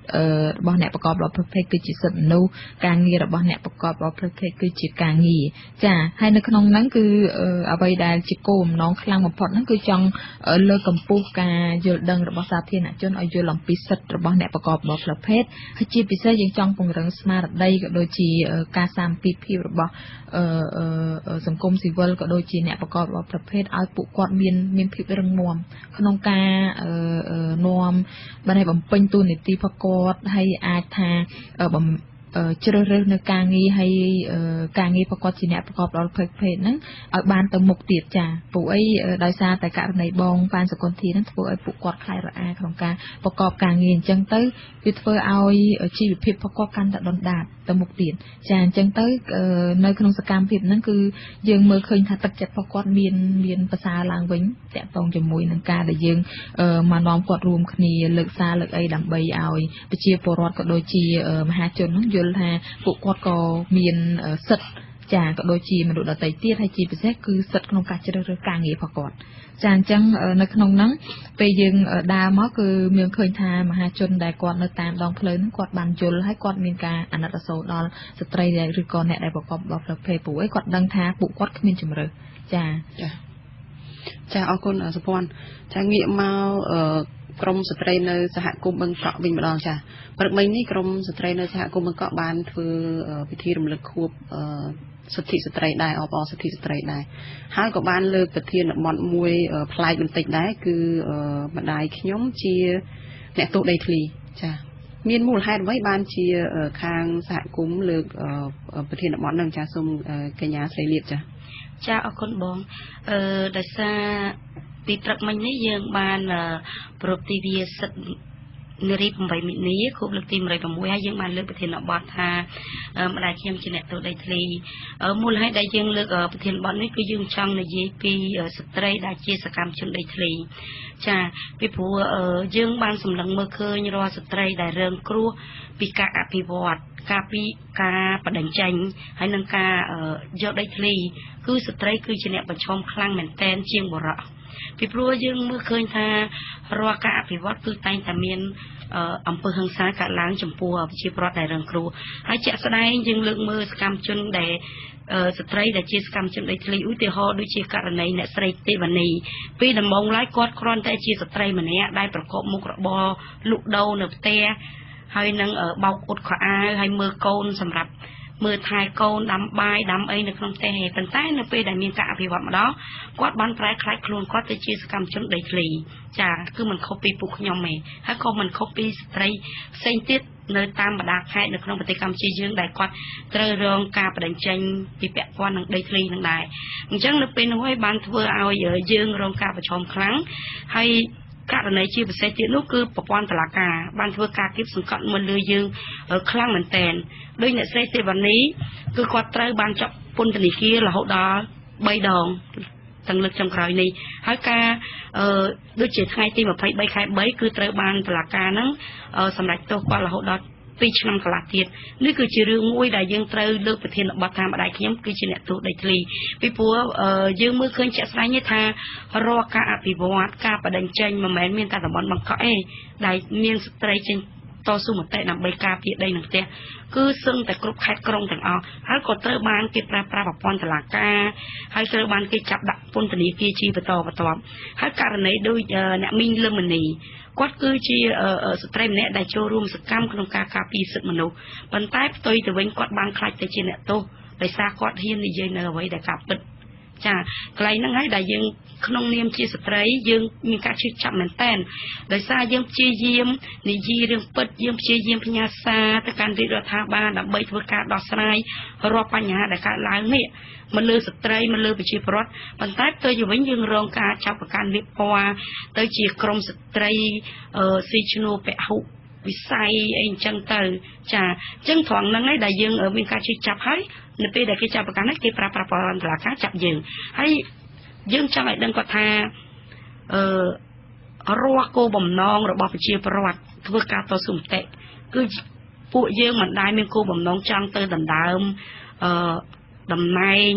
របស់អ្នកប្រកបរបរប្រភេទគឺជាសិទ្ធិមនុស្សការងាររបស់អ្នកប្រកបរបរប្រភេទគឺជាការងារចាហើយនៅក្នុងហ្នឹងគឺអ្វីដែលជាគោលបំណងខ្លាំងបំផុតហ្នឹងគឺចង់លើកកម្ពស់ការយល់ដឹងរបស់សាធារណជនឲ្យយល់អំពីសិទ្ធិរបស់អ្នកប្រកបរបរប្រភេទហើយជាពិសេសយើងចង់ពង្រឹងស្មារតីក៏ដូចជាការសាមគ្គីភាពរបស់សង្គមស៊ីវិលក៏ដូចជាអ្នកប្រកបរបរប្រភេទឲ្យពួកគាត់មានមានភាពរឹងមាំក្នុងការនាំបានបំពេញតួនាទីរបស់គាត់ហើយអាចថាជ្រើសរើសនៅការងារហើយការងាររបស់គាត់ជាអ្នកប្រកបរបរប្រភេទហ្នឹងឲ្យបានទៅមុខទៀតចាពួកអីដោយសារតែករណីបងប៉ានសកលធីហ្នឹងធ្វើឲ្យពួកគាត់ខ្លាចរអាក្នុងការប្រកបការងារអញ្ចឹងទៅវាធ្វើឲ្យជីវភាពរបស់គាត់កាន់តែដុនដាបទៅមុខទៀតចាអញ្ចឹងទៅនៅក្នុងសកម្មភាពហ្នឹងគឺយើងមើលឃើញថាទឹកចិត្តរបស់គាត់មានមានប្រសើរឡើងវិញតាក់ទងជាមួយនឹងការដែលយើងមកនាំគាត់រួមគ្នាលើកសារលើកអីដើម្បីឲ្យប្រជាពលរដ្ឋក៏ដូចជាមហាជនហ្នឹងយល់ថាពួកគាត់ក៏មានសិទ្ធិចាក៏ដូចជាមនុស្សដទៃទៀតហើយជាពិសេសគឺសិទ្ធិក្នុងការជ្រើសរើសការងាររបស់គាត់ចាអញ្ចឹងនៅក្នុងហ្នឹងពេលយើងដើរមកគឺមានឃើញថាមហាជនដែលគាត់នៅតាមដងផ្លូវហ្នឹងគាត់បានយល់ហើយគាត់មានការអាណិតអាសូរដល់ស្ត្រីឬក៏អ្នកដែលប្រកបរបរប្រភេទពួកឯងគាត់ដឹងថាពួកគាត់គ្មានជំរឿចាចាចាអរគុណសុភ័ណ្ឌចាងាកមកក្រមស្ត្រីនៅសហគមន៍បឹងកក់វិញម្ដងចាព្រឹកមិញនេះក្រមស្ត្រីនៅសហគមន៍បឹងកក់បានធ្វើពិធីរំលឹកខួបសិទ្ធិស្ត្រីដែរអបអរសិទ្ធិស្ត្រីដែរហើយក៏បានលើកប្រធានបទមួយប្លែកបន្តិចដែរគឺម្ដាយខ្ញុំជាអ្នកទោសដីធ្លីចាមានមូលហេតុអ្វីបានជាខាងសហគមន៍លើកប្រធានបទនឹងចាសូមកញ្ញាស្រីលៀបចាចាអរគុណបងអឺដោយសារពីព្រឹកមិញនេះយើងបានប្រពៃទិវាសិទ្ធិនារីeightមីនាខួបលើកទីone oh sixហើយយើងបានលើកប្រធានបទថាម្ដាយខ្ញុំជាអ្នកទោសដីធ្លីមូលហេតុដែលយើងលើកប្រធានបទនេះគឺយើងចង់និយាយពីស្ត្រីដែលជាសកម្មជនដីធ្លីចាពីព្រោះយើងបានសម្លឹងមើលឃើញរាល់ស្ត្រីដែលរងគ្រោះពីការអភិវឌ្ឍការពីការបដិញ្ញចេញហើយនឹងការយកដីធ្លីគឺស្ត្រីគឺជាអ្នកប្រឈមខ្លាំងមែនទែនជាងបុរសពីព្រោះយើងមើលឃើញថារាល់ការអភិវឌ្ឍគឺតែងតែមានអំពើហិង្សាកើតឡើងចំពោះប្រជាពលរដ្ឋដែលរងគ្រោះហើយជាក់ស្ដែងយើងលើកមើលសកម្មជនដែលស្ត្រីដែលជាសកម្មជនដីធ្លីឧទាហរណ៍ដូចជាករណីអ្នកស្រីទេវនីពីដំបូងឡើយគាត់គ្រាន់តែជាស្ត្រីម្នាក់ដែលប្រកបមុខរបរលក់ដូរនៅផ្ទះហើយនឹងបោកអ៊ុតខោអាវហើយមើលកូនសម្រាប់មើលថែកូនដាំបាយដាំអីនៅក្នុងផ្ទះឯប៉ុន្តែនៅពេលដែលមានការអភិវឌ្ឍម្ដងគាត់បានប្រែក្លាយខ្លួនគាត់ទៅជាសកម្មជនដីធ្លីចាគឺមិនខុសពីពួកខ្ញុំទេហើយក៏មិនខុសពីស្ត្រីផ្សេងទៀតនៅតាមបណ្ដាខេត្តនៅក្នុងប្រទេសកម្ពុជាយើងដែលគាត់ត្រូវរងការបដិញ្ញចេញពីពាក់ព័ន្ធនឹងដីធ្លីនឹងដែរអញ្ចឹងនៅពេលនោះហើយបានធ្វើឲ្យយើងរងការប្រឈមខ្លាំងហើយករណីជាពិសេសទៀតនោះគឺប្រព័ន្ធតុលាការបានធ្វើការគៀបសង្កត់មកលើយើងខ្លាំងមែនទែនដោយអ្នកស្រីទេវនីគឺគាត់ត្រូវបានចាប់ពន្ធនាគាររហូតដល់threeដងទាំងលើកចុងក្រោយនេះហើយការដូចជាថ្ងៃទីtwenty-threeខែthreeគឺត្រូវបានតុលាការហ្នឹងសម្រេចទោសគាត់រហូតដល់twoឆ្នាំកន្លះទៀតនេះគឺជារឿងមួយដែលយើងត្រូវលើកប្រធានបទថាម្ដាយខ្ញុំគឺជាអ្នកទោសដីធ្លីពីព្រោះយើងមើលឃើញជាក់ស្ដែងថារាល់ការអភិវឌ្ឍការបដិញ្ញចេញមិនមែនមានតែតំបន់បង្កក់ទេដែលមានស្ត្រីចេញតស៊ូមតិដើម្បីការពារដីនឹងផ្ទះគឺសឹងតែគ្រប់ខេត្តក្រុងទាំងអស់ហើយក៏ត្រូវបានគេប្រើប្រាស់ប្រព័ន្ធតុលាការហើយត្រូវបានគេចាប់ដាក់ពន្ធនាគារជាបន្តបន្ទាប់ហើយករណីដូចអ្នកមីងលឹមនីគាត់គឺជាស្ត្រីម្នាក់ដែលចូលរួមសកម្មក្នុងការការពារសិទ្ធិមនុស្សប៉ុន្តែផ្ទុយទៅវិញគាត់បានខ្លាចទៅជាអ្នកទោសដោយសារគាត់ហ៊ាននិយាយនៅអ្វីដែលការពិតចាកន្លែងហ្នឹងហើយដែលយើងក្នុងនាមជាស្ត្រីយើងមានការជឿចាប់មែនតើដោយសារយើងព្យាយាមនិយាយរឿងពិតយើងព្យាយាមផ្ញើសារទៅកាន់រាជរដ្ឋាភិបាលដើម្បីធ្វើការដោះស្រាយរាល់បញ្ហាដែលកើតឡើងនេះមកលើស្ត្រីមកលើប្រជាពលរដ្ឋប៉ុន្តែផ្ទុយទៅវិញយើងរងការចាប់ប្រកាន់លៀបពណ៌ទៅជាក្រមស្ត្រីស៊ីឈ្នួលពហុវិស័យអីអញ្ចឹងទៅចាអញ្ចឹងត្រង់ហ្នឹងឯងដែលយើងមានការជឿចាប់ហើយនៅពេលដែលគេចាប់ប្រកាន់នេះគេប្រើប្រាស់ប្រព័ន្ធតុលាការចាប់យើងហើយយើងចង់ឲ្យដឹងគាត់ថាអឺរាល់គោលបំណងរបស់ប្រជាពលរដ្ឋធ្វើការតស៊ូមតិគឺពួកយើងមិនដែលមានគោលបំណងចង់ទៅដណ្ដើមអឺតំណែង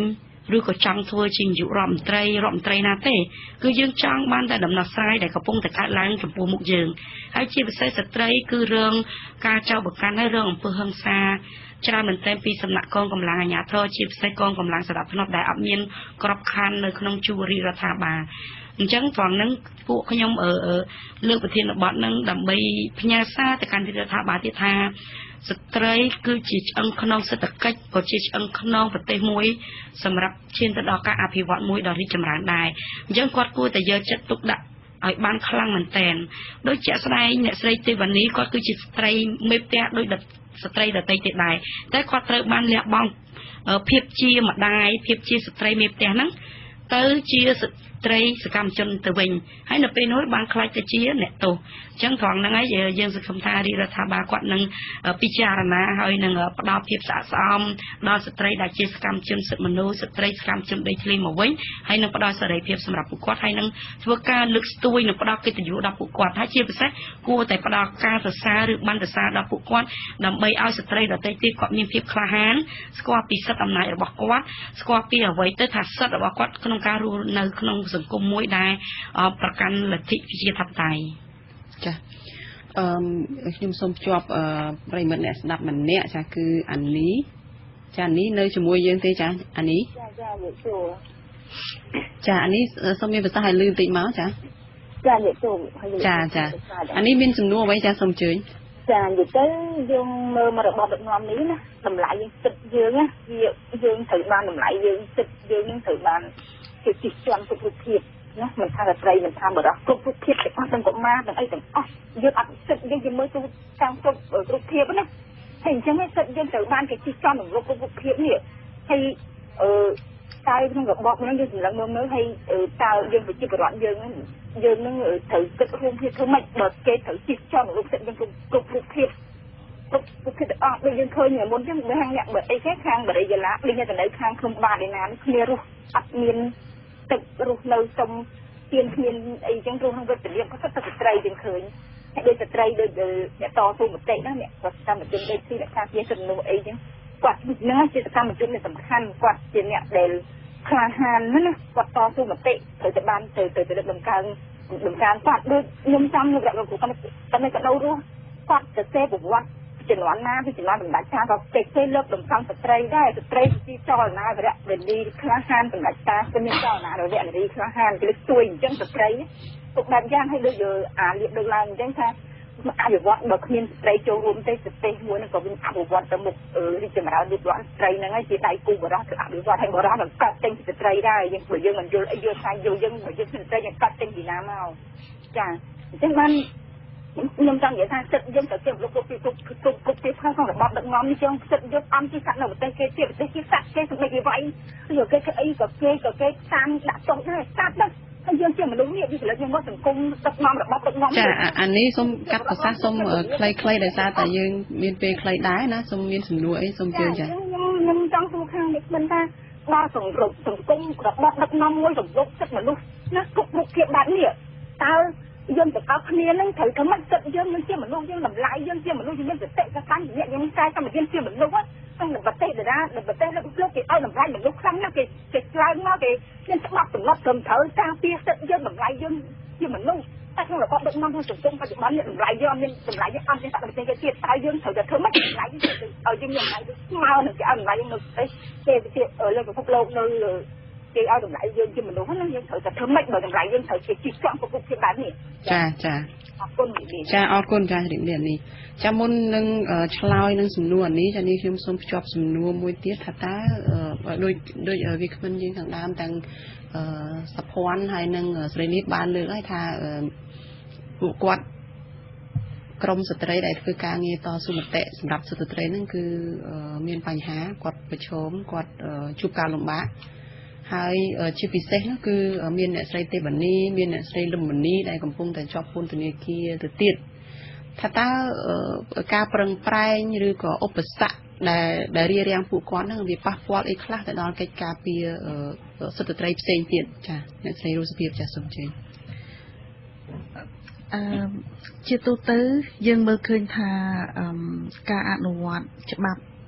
ឬក៏ចង់ធ្វើជានាយករដ្ឋមន្ត្រីរដ្ឋមន្ត្រីណាទេគឺយើងចង់បានតែដំណោះស្រាយដែលកំពុងតែកើតឡើងចំពោះមុខយើងហើយជាពិសេសស្ត្រីគឺរឿងការចោទប្រកាន់ហើយរឿងអំពើហិង្សាច្រើនមែនទែនពីសំណាក់កងកម្លាំងអាជ្ញាធរជាពិសេសកងកម្លាំងសម្រាប់ធ្នាប់ដែលអត់មានក្របខ័ណ្ឌនៅក្នុងជួររាជរដ្ឋាភិបាលអញ្ចឹងត្រង់ហ្នឹងពួកខ្ញុំអឺលើកប្រធានបទហ្នឹងដើម្បីផ្ញើសារទៅកាន់រដ្ឋាភិបាលទៀតថាស្ត្រីគឺជាឆ្អឹងខ្នងសេដ្ឋកិច្ចក៏ជាឆ្អឹងខ្នងប្រទេសមួយសម្រាប់ឈានទៅដល់ការអភិវឌ្ឍមួយដ៏រីកចម្រើនដែរអញ្ចឹងគាត់គួរតែយកចិត្តទុកដាក់ឲ្យបានខ្លាំងមែនទែនដូចជាក់ស្ដែងអ្នកស្រីទេវនីគាត់គឺជាស្ត្រីមេផ្ទះដូចស្ត្រីដទៃទៀតដែរតែគាត់ត្រូវបានលះបង់ភាពជាម្ដាយភាពជាស្ត្រីមេផ្ទះហ្នឹងទៅជាស្ត្រីសកម្មជនទៅវិញហើយនៅពេលនោះបានខ្លាចទៅជាអ្នកទោសអញ្ចឹងត្រង់ហ្នឹងហើយយើងសង្ឃឹមថារាជរដ្ឋាភិបាលគាត់នឹងពិចារណាហើយនឹងផ្ដល់ភាពស្អាតស្អំដល់ស្ត្រីដែលជាសកម្មជនសិទ្ធិមនុស្សស្ត្រីសកម្មជនដីធ្លីមកវិញហើយនឹងផ្ដល់សេរីភាពសម្រាប់ពួកគាត់ហើយនឹងធ្វើការលើកស្ទួយនិងផ្ដល់កិត្តិយសដល់ពួកគាត់ហើយជាពិសេសគួរតែផ្ដល់ការសរសើរឬបានសរសើរដល់ពួកគាត់ដើម្បីឲ្យស្ត្រីដទៃទៀតគាត់មានភាពក្លាហានស្គាល់ពីសិទ្ធិអំណាចរបស់គាត់ស្គាល់ពីអ្វីទៅថាសិទ្ធិរបស់គាត់ក្នុងការរស់នៅក្នុងសង្គមមួយដែលប្រកាន់លទ្ធិប្រជាធិបតេយ្យចាអឺខ្ញុំសូមភ្ជាប់ប្រិមិត្តអ្នកស្ដាប់ម្នាក់ចាគឺអានីចាអានីនៅជាមួយយើងទេចាអានីចាចាយកជួចាអានីសូមមានប្រសាសន៍ឲ្យលឺបន្តិចមកចាចាយកជួចាចាអានេះមានសំណួរអ្វីចាសូមអញ្ជើញចានិយាយទៅយើងមើលមករបបដឹកនាំនេះណាតម្លៃយើងចិត្តយើងណាយើងត្រូវបានតម្លៃយើងចិត្តយើងនឹងត្រូវបានជាជិះជាន់គ្រប់រូបភាពណាមិនថាស្ត្រីមិនថាបរិសុទ្ធគ្រប់រូបភាពទាំងអស់ទាំងកុមារទាំងអីទាំងអស់យើងអត់ចិត្តយើងយើងមើលទៅតាមគ្រប់រូបភាពណាហើយអញ្ចឹងចិត្តយើងត្រូវបានគេជិះជាន់គ្រប់រូបភាពនេះហើយអឺតើក្នុងរបបហ្នឹងយើងសម្លឹងមើលមើលហើយតើយើងប្រជាពលរដ្ឋយើងយើងនឹងត្រូវគិតរួមគ្នាធ្វើម៉េចបើគេត្រូវជិះជាន់រូបចិត្តយើងគ្រប់រូបភាពគ្រប់រូបភាពទាំងអស់ដូចយើងឃើញមុនអញ្ចឹងបើហាងអ្នកបើអីគេខាងបរិយាឡាដូចតែនៅខាងក្នុងបាតឯណាគ្នារស់អត់មានទឹករស់នៅសុំទៀនគ្មានអីចឹងរស់ក្នុងវិទ្យាល័យក៏សិតតែស្ត្រីយើងឃើញហើយដូចស្ត្រីដូចអ្នកតស៊ូមតិណាអ្នកគាត់កម្មជនដូចទីអ្នកការពារសិទ្ធិមនុស្សអីចឹងគាត់ហ្នឹងជាសកម្មជនដែលសំខាន់គាត់ជាអ្នកដែលក្លាហានណាគាត់តស៊ូមតិត្រូវតែបានទៅទៅទៅដំកើងដំកើងគាត់ដូចខ្ញុំចាំនៅរកគ្រូកម្មតែនៅកដោរស់គាត់ទៅសេប្រវត្តិជំនាន់ណាពីជំនាន់សម្ដេចតាក៏គេគេលើកដំណំស្ត្រីដែរស្ត្រីទីចលនាវរៈវេលីក្លាហានសម្ដេចតាគឺមានចលនារវៈនារីក្លាហានគេលើកជួយអញ្ចឹងស្ត្រីទុកបែបយ៉ាងឲ្យដូចអាលៀបដូចឡើងអញ្ចឹងថាអភិវឌ្ឍបើគ្មានស្ត្រីចូលរួមទេប្រទេសមួយនឹងក៏វាអភិវឌ្ឍទៅមុខរីកចម្រើនដូចស្ត្រីហ្នឹងហើយជាដៃគូបរិសុទ្ធគឺអភិវឌ្ឍឲ្យបរិសុទ្ធនឹងកាត់ចេញពីស្ត្រីដែរយើងបើយើងមិនយល់អីយល់ថាយល់យើងបើយើងស្ត្រីយើងកាត់ចេញពីណាមកចាអញ្ចឹងបានខ្ញុំចង់និយាយថាចិត្តយើងទៅជាលោកគ្រប់ពីគ្រប់គ្រប់គ្រប់ពីខាងក្នុងរបបដឹកនាំនេះយើងចិត្តយើងអំពីសត្វនៅប្រទេសគេជាប្រទេសជាសត្វគេសម្ដេចវាវាយយកគេគេអីក៏គេក៏គេតាមដាក់ទោសដែរសត្វហ្នឹងហើយយើងជាមនុស្សនេះវាស្លឹកយើងមកសង្គមដឹកនាំរបបដឹកនាំចាអានេះសូមកាត់ប្រសាសន៍សូមខ្លីៗដោយសារតែយើងមានពេលខ្លីដែរណាសូមមានសំណួរអីសូមជឿចាខ្ញុំចង់សួរខាងនេះមិនថាដល់សង្គមសង្គមរបបដឹកនាំមួយរំលោភសិទ្ធិមនុស្សណាគ្រប់រូបភាពបែបនេះតើយើងទាំងអស់គ្នានឹងត្រូវធ្វើម៉េចចិត្តយើងនឹងជាមនុស្សយើងតម្លៃយើងជាមនុស្សយើងមានសតិកតាំងជាយើងខ្សែសម្បត្តិជាមនុស្សក្នុងប្រទេសតារាប្រទេសលោកលោកគេឲ្យតម្លៃមនុស្សខ្លាំងណាស់គេគេឆ្លើយមកគេមានច្បាប់កំណត់ត្រឹមត្រូវការពារសិទ្ធិយើងតម្លៃយើងជាមនុស្សតែក្នុងរបបដឹកនាំក្នុងសង្គមបច្ចុប្បន្ននេះតម្លៃយើងអត់មានតម្លៃយើងអត់មានសក្តិភាពគេទៀតតើយើងត្រូវតែធ្វើម៉េចតម្លៃយើងឲ្យយើងមានតម្លៃស្មើនឹងគេឲ្យតម្លៃយើងនៅប្រទេសគេជាលើពិភពលោកនៅគេឲ្យតម្លៃយើងជាមនុស្សហ្នឹងយើងត្រូវតែធ្វើម៉េចបើតម្លៃយើងត្រូវជាជិះជាប់គ្រប់ភាពបែបនេះចាចាអរគុណចាអរគុណចារីករាយនេះចាមុននឹងឆ្លើយនឹងសំណួរនេះចានេះខ្ញុំសូមភ្ជាប់សំណួរមួយទៀតថាតើដូចដូចវាគ្មិនយើងខាងដើមទាំងសុភ័ណ្ឌហើយនឹងស្រីនេះបានលើកឲ្យថាពួកគាត់ក្រមស្ត្រីដែលធ្វើការងារតស៊ូមតិសម្រាប់ស្ត្រីហ្នឹងគឺមានបញ្ហាគាត់ប្រឈមគាត់ជួបការលំបាកហើយជាពិសេសនោះគឺមានអ្នកស្រីទេវនីមានអ្នកស្រីលឹមមនីដែលកំពុងតែជាប់ពន្ធនាគារទៅទៀតថាតើការប្រឹងប្រែងឬក៏ឧបសគ្គដែលដែលរារាំងពួកគាត់ហ្នឹងវាប៉ះពាល់អីខ្លះទៅដល់កិច្ចការពារសិទ្ធិស្ត្រីផ្សេងទៀតចាអ្នកស្រីរស់សុភាពចាសសូមជឿអឺជាទូទៅយើងមើលឃើញថាការអនុវត្តច្បាប់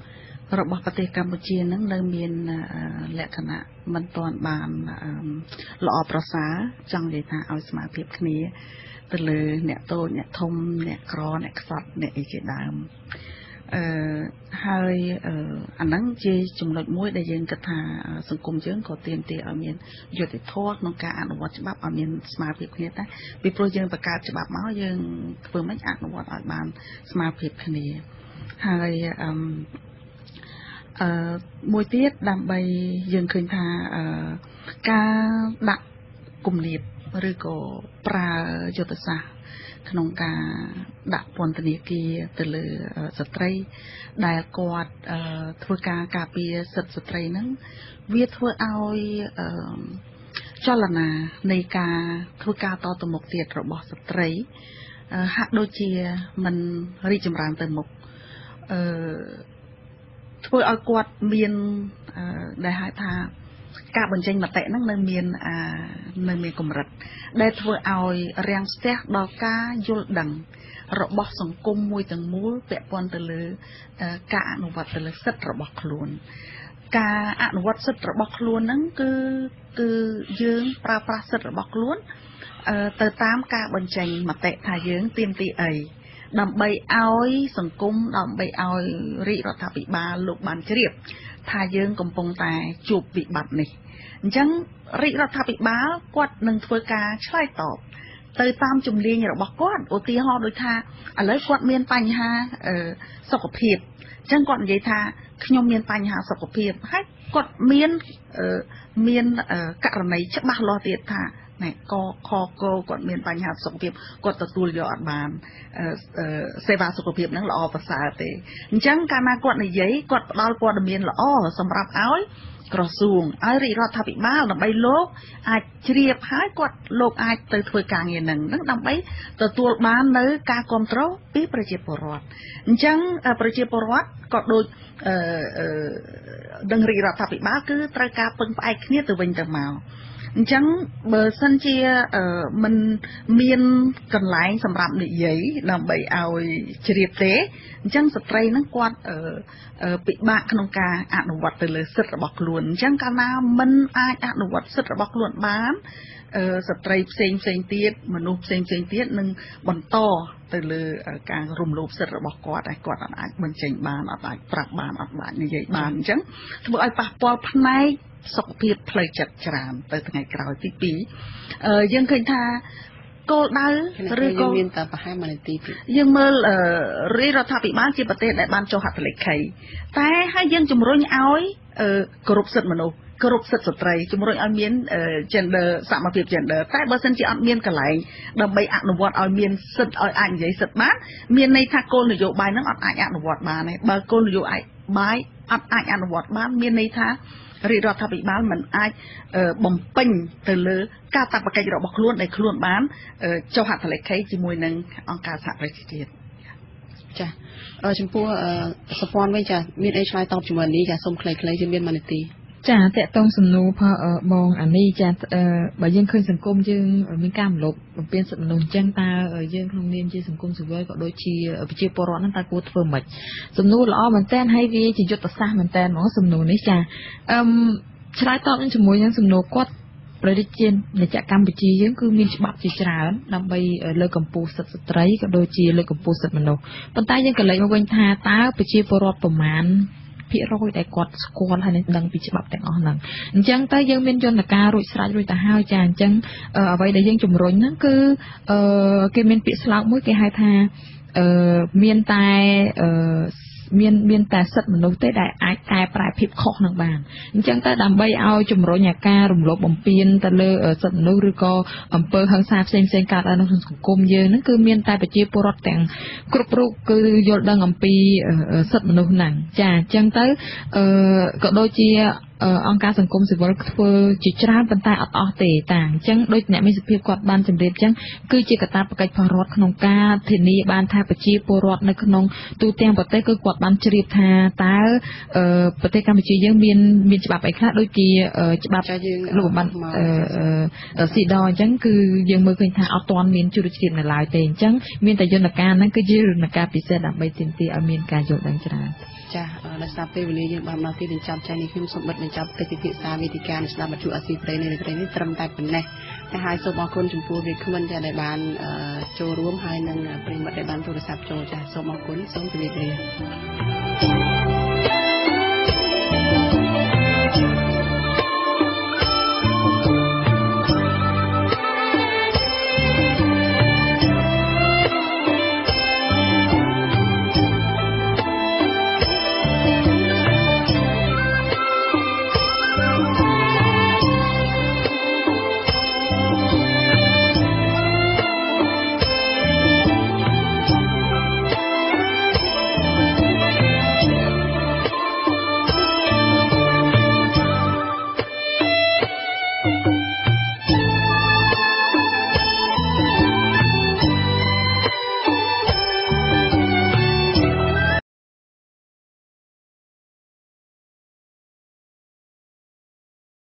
របស់ប្រទេសកម្ពុជានឹងនៅមានលក្ខណៈមិនទាន់បានល្អប្រសើរចង់និយាយថាឲ្យស្មើភាពគ្នាទៅលើអ្នកតូចអ្នកធំអ្នកក្រអ្នកខ្សត់អ្នកអីជាដើមអឺហើយអាហ្នឹងជាចំណុចមួយដែលយើងគិតថាសង្គមយើងក៏ទាមទារឲ្យមានយុត្តិធម៌ក្នុងការអនុវត្តច្បាប់ឲ្យមានស្មើភាពគ្នាដែរពីព្រោះយើងបង្កើតច្បាប់មកយើងធ្វើមិនអនុវត្តឲ្យបានស្មើភាពគ្នាហើយអឺអឺមួយទៀតដើម្បីយើងឃើញថាអឺការដាក់គំនាបឬក៏ប្រើយុទ្ធសាស្ត្រក្នុងការដាក់ពន្ធនាគារទៅលើស្ត្រីដែលគាត់ធ្វើការការពារសិទ្ធិស្ត្រីហ្នឹងវាធ្វើឲ្យចលនានៃការធ្វើការតទៅមុខទៀតរបស់ស្ត្រីហាក់ដូចជាមិនរីកចម្រើនទៅមុខអឺធ្វើឲ្យគាត់មានដែលហៅថាការបញ្ចេញមតិហ្នឹងនៅមាននៅមានកម្រិតដែលធ្វើឲ្យរាំងស្ទះដល់ការយល់ដឹងរបស់សង្គមមួយទាំងមូលពាក់ព័ន្ធទៅលើការអនុវត្តទៅលើសិទ្ធិរបស់ខ្លួនការអនុវត្តសិទ្ធិរបស់ខ្លួនហ្នឹងគឺគឺយើងប្រើប្រាស់សិទ្ធិរបស់ខ្លួនទៅតាមការបញ្ចេញមតិថាយើងទាមទារអីដើម្បីឲ្យសង្គមដើម្បីឲ្យរាជរដ្ឋាភិបាលលោកបានជ្រាបថាយើងកំពុងតែជួបវិបត្តិនេះអញ្ចឹងរាជរដ្ឋាភិបាលគាត់នឹងធ្វើការឆ្លើយតបទៅតាមជំនាញរបស់គាត់ឧទាហរណ៍ដូចថាឥឡូវគាត់មានបញ្ហាសុខភាពអញ្ចឹងគាត់និយាយថាខ្ញុំមានបញ្ហាសុខភាពហើយគាត់មានមានករណីច្បាស់លាស់ទៀតថាណែកខកគាត់មានបញ្ហាសុខភាពគាត់ទទួលយកអត់បានសេវាសុខភាពហ្នឹងល្អប្រសើរទេអញ្ចឹងកាលណាគាត់និយាយគាត់ផ្ដល់ព័ត៌មានល្អសម្រាប់ឲ្យក្រសួងឲ្យរាជរដ្ឋាភិបាលដើម្បីលោកអាចជ្រាបហើយគាត់លោកអាចទៅធ្វើការងារហ្នឹងហ្នឹងដើម្បីទទួលបាននៅការគ្រប់គ្រងពីប្រជាពលរដ្ឋអញ្ចឹងប្រជាពលរដ្ឋក៏ដូចអឺដឹងរាជរដ្ឋាភិបាលគឺត្រូវការពឹងផ្អែកគ្នាទៅវិញទៅមកអញ្ចឹងបើសិនជាមិនមានកន្លែងសម្រាប់និយាយដើម្បីឲ្យជ្រាបទេអញ្ចឹងស្ត្រីហ្នឹងគាត់ពិបាកក្នុងការអនុវត្តទៅលើសិទ្ធិរបស់ខ្លួនអញ្ចឹងកាលណាមិនអាចអនុវត្តសិទ្ធិរបស់ខ្លួនបានស្ត្រីផ្សេងផ្សេងទៀតមនុស្សផ្សេងផ្សេងទៀតនឹងបន្តទៅលើការរំលោភសិទ្ធិរបស់គាត់ហើយគាត់អាចបញ្ចេញបានអត់អាចប្រាប់បានអត់អាចនិយាយបានអញ្ចឹងធ្វើឲ្យប៉ះពាល់ផ្នែកសុខភាពផ្លូវចិត្តច្រើនទៅថ្ងៃក្រោយទីពីរយើងឃើញថាគោលដៅឬក៏មានតែប្រហែលមួយនាទីទៀតយើងមើលរាជរដ្ឋាភិបាលជាប្រទេសដែលបានចុះហត្ថលេខីតែហើយយើងជំរុញឲ្យគោរពសិទ្ធិមនុស្សគោរពសិទ្ធិស្ត្រីជំរុញឲ្យមាន gender សមភាព gender តែបើសិនជាអត់មានកន្លែងដើម្បីអនុវត្តឲ្យមានសិទ្ធិឲ្យអាចនិយាយសិទ្ធិបានមានន័យថាគោលនយោបាយហ្នឹងអត់អាចអនុវត្តបានទេបើគោលនយោបាយអត់អាចអនុវត្តបានមានន័យថារាជរដ្ឋាភិបាលមិនអាចបំពេញទៅលើការតបកិច្ចរបស់ខ្លួនដែលខ្លួនបានចុះហត្ថលេខីជាមួយនឹងអង្គការសហប្រជាជាតិចាចំពោះសពនវិញចាមានអីឆ្លើយតបជាមួយនេះចាសូមខ្លីៗជាមានមួយនាទីចាតកតងសំណួរបងអានេះចាបើយើងឃើញសង្គមយើងមានការរំលោភបំពានសិទ្ធិមនុស្សអញ្ចឹងតើយើងក្នុងនាមជាសង្គមស៊ីវិលក៏ដូចជាប្រជាពលរដ្ឋហ្នឹងតើគួរធ្វើម៉េចសំណួរល្អមែនតើហើយវាជាយុទ្ធសាស្ត្រមែនតើហ្មងសំណួរនេះចាអឺឆ្លើយតបជាមួយនឹងសំណួរគាត់ប្រជាជាតិនៃកម្ពុជាយើងគឺមានច្បាប់ជាច្រើនដើម្បីលើកកម្ពស់សិទ្ធិស្ត្រីក៏ដូចជាលើកកម្ពស់សិទ្ធិមនុស្សប៉ុន្តែយើងក៏លេចមកវិញថាតើប្រជាពលរដ្ឋប្រមាណភាគរយដែលគាត់ស្គាល់ហើយនឹងដឹងពីច្បាប់ទាំងអស់ហ្នឹងអញ្ចឹងទៅយើងមានយន្តការរួចស្រេចរួចទៅហើយចាអញ្ចឹងអ្វីដែលយើងជំរុញហ្នឹងគឺគេមានពាក្យស្លោកមួយគេហៅថាមានតែមានមានតែសិទ្ធិមនុស្សទេដែលអាចកែប្រែភាពខុសនឹងបានអញ្ចឹងទៅដើម្បីឲ្យជំរុញអាការរំលោភបំពានទៅលើសិទ្ធិមនុស្សឬក៏អំពើហិង្សាផ្សេងផ្សេងកើតឡើងក្នុងសង្គមយើងហ្នឹងគឺមានតែប្រជាពលរដ្ឋទាំងគ្រប់រូបគឺយល់ដឹងអំពីសិទ្ធិមនុស្សហ្នឹងចាអញ្ចឹងទៅក៏ដូចជាអង្គការសង្គមស៊ីវិលធ្វើជាច្រើនប៉ុន្តែអត់អស់ទេតាអញ្ចឹងដូចអ្នកមានសភាពគាត់បានជម្រាបអញ្ចឹងគឺជាកាតព្វកិច្ចរបស់រដ្ឋក្នុងការធានាបានថាប្រជាពលរដ្ឋនៅក្នុងទូទាំងប្រទេសគឺគាត់បានជ្រាបថាតើប្រទេសកម្ពុជាយើងមានមានច្បាប់អីខ្លះដូចជាច្បាប់លោកបានស៊ីដអញ្ចឹងគឺយើងមើលឃើញថាអត់ទាន់មានជ្រុលជ្រាបនៅឡើយទេអញ្ចឹងមានតែយន្តការហ្នឹងគឺជាយន្តការពិសេសដើម្បីទាមទារឲ្យមានការយល់ដឹងច្រើនចាដោយសារពេលវេលាយើងបានមកទីបញ្ចប់ចា៎នេះខ្ញុំសូមបិទបញ្ចប់កិច្ចពិភាក្សាវេទិកានៃស្ដាប់បទអាស៊ីប្រេនៅព្រៃនេះត្រឹមតែប៉ុណ្ណេះតែហើយសូមអរគុណចំពោះវាគ្មិនចាដែលបានចូលរួមហើយនឹងប្រិមត្តដែលបានទូរស័ព្ទចូលចាសូមអរគុណសូមជម្រាបលា